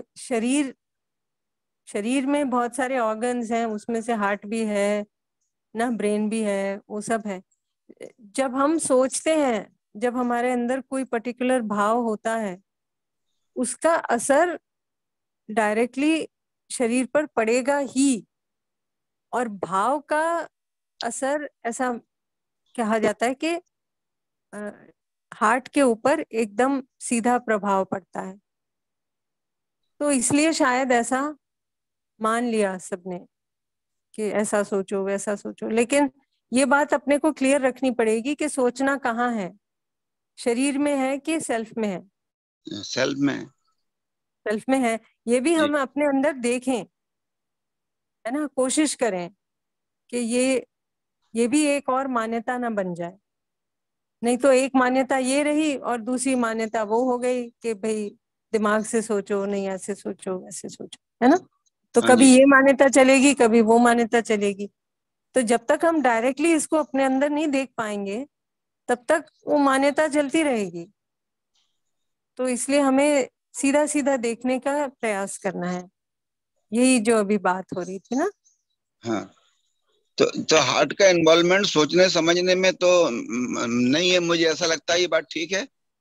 शरीर में बहुत सारे ऑर्गन्स हैं, उसमें से हार्ट भी है ना, ब्रेन भी है, वो सब है। जब हम सोचते हैं, जब हमारे अंदर कोई पर्टिकुलर भाव होता है, उसका असर डायरेक्टली शरीर पर पड़ेगा ही। और भाव का असर ऐसा कहा जाता है कि हार्ट के ऊपर एकदम सीधा प्रभाव पड़ता है। तो इसलिए शायद ऐसा मान लिया सबने कि ऐसा सोचो वैसा सोचो। लेकिन ये बात अपने को क्लियर रखनी पड़ेगी कि सोचना कहाँ है, शरीर में है कि सेल्फ में है? सेल्फ में। सेल्फ में है। ये भी हम अपने अंदर देखें, है ना, कोशिश करें कि ये भी एक और मान्यता ना बन जाए। नहीं तो एक मान्यता ये रही और दूसरी मान्यता वो हो गई कि भाई दिमाग से सोचो, नहीं ऐसे सोचो वैसे सोचो, है ना। तो कभी ये मान्यता चलेगी, कभी वो मान्यता चलेगी। तो जब तक हम डायरेक्टली इसको अपने अंदर नहीं देख पाएंगे तब तक वो मान्यता चलती रहेगी। तो इसलिए हमें सीधा सीधा देखने का प्रयास करना है, यही जो अभी बात हो रही थी ना। हाँ, तो हार्ट का इन्वॉल्वमेंट सोचने समझने में तो नहीं है, मुझे ऐसा लगता है। ये बात ठीक है?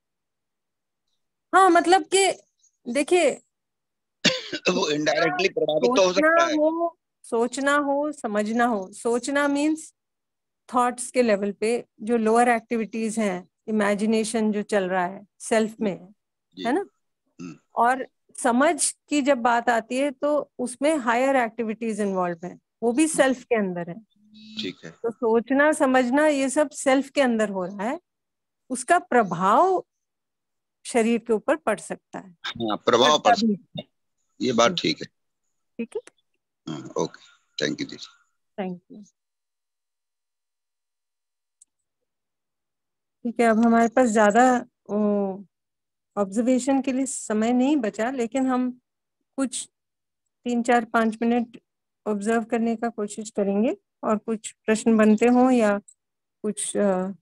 हाँ, मतलब कि देखिए वो इनडायरेक्टली प्रभावित तो हो सकता है। सोचना हो, समझना हो। सोचना मीन्स थॉट्स के लेवल पे जो लोअर एक्टिविटीज हैं, इमेजिनेशन जो चल रहा है सेल्फ में है ना। और समझ की जब बात आती है तो उसमें हायर एक्टिविटीज इन्वॉल्व है, वो भी सेल्फ के अंदर है। ठीक है। तो सोचना समझना ये सब सेल्फ के अंदर हो रहा है, उसका प्रभाव शरीर के ऊपर पड़ सकता है। हाँ, प्रभाव पड़ सकता है, ये बात ठीक है। ठीक है, ओके, थैंक यू दीदी। Thank you. ठीक है, अब हमारे पास ज्यादा ऑब्जर्वेशन के लिए समय नहीं बचा, लेकिन हम कुछ 3-4-5 मिनट ऑब्जर्व करने का कोशिश करेंगे, और कुछ प्रश्न बनते हों या कुछ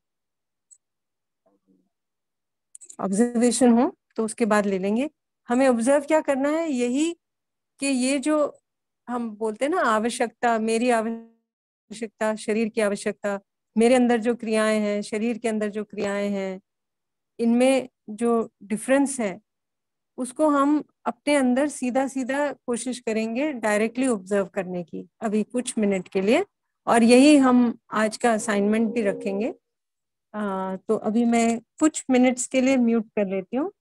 ऑब्जर्वेशन हो तो उसके बाद ले लेंगे। हमें ऑब्जर्व क्या करना है, यही कि ये जो हम बोलते हैं ना आवश्यकता, मेरी आवश्यकता, शरीर की आवश्यकता, मेरे अंदर जो क्रियाएं हैं, शरीर के अंदर जो क्रियाएं हैं, इनमें जो डिफरेंस है उसको हम अपने अंदर सीधा सीधा कोशिश करेंगे डायरेक्टली ऑब्जर्व करने की अभी कुछ मिनट के लिए, और यही हम आज का असाइनमेंट भी रखेंगे। तो अभी मैं कुछ मिनट्स के लिए म्यूट कर लेती हूँ,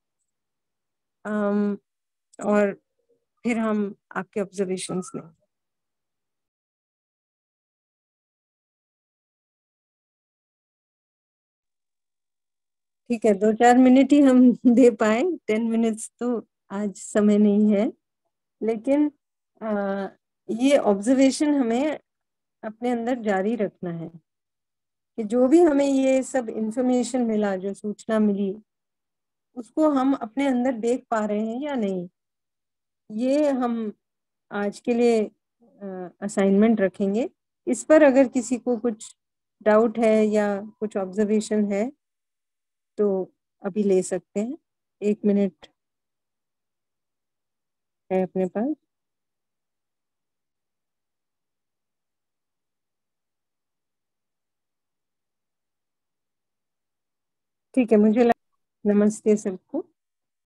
और फिर हम आपके ऑब्जर्वेशंस लेंगे। ठीक है, 2-4 मिनट ही हम दे पाए, 10 मिनट्स तो आज समय नहीं है, लेकिन ये ऑब्जर्वेशन हमें अपने अंदर जारी रखना है कि जो भी हमें ये सब इंफॉर्मेशन मिला, जो सूचना मिली, उसको हम अपने अंदर देख पा रहे हैं या नहीं। ये हम आज के लिए असाइनमेंट रखेंगे। इस पर अगर किसी को कुछ डाउट है या कुछ ऑब्जर्वेशन है तो अभी ले सकते हैं, 1 मिनट है अपने पास। ठीक है, मुझे नमस्ते सबको।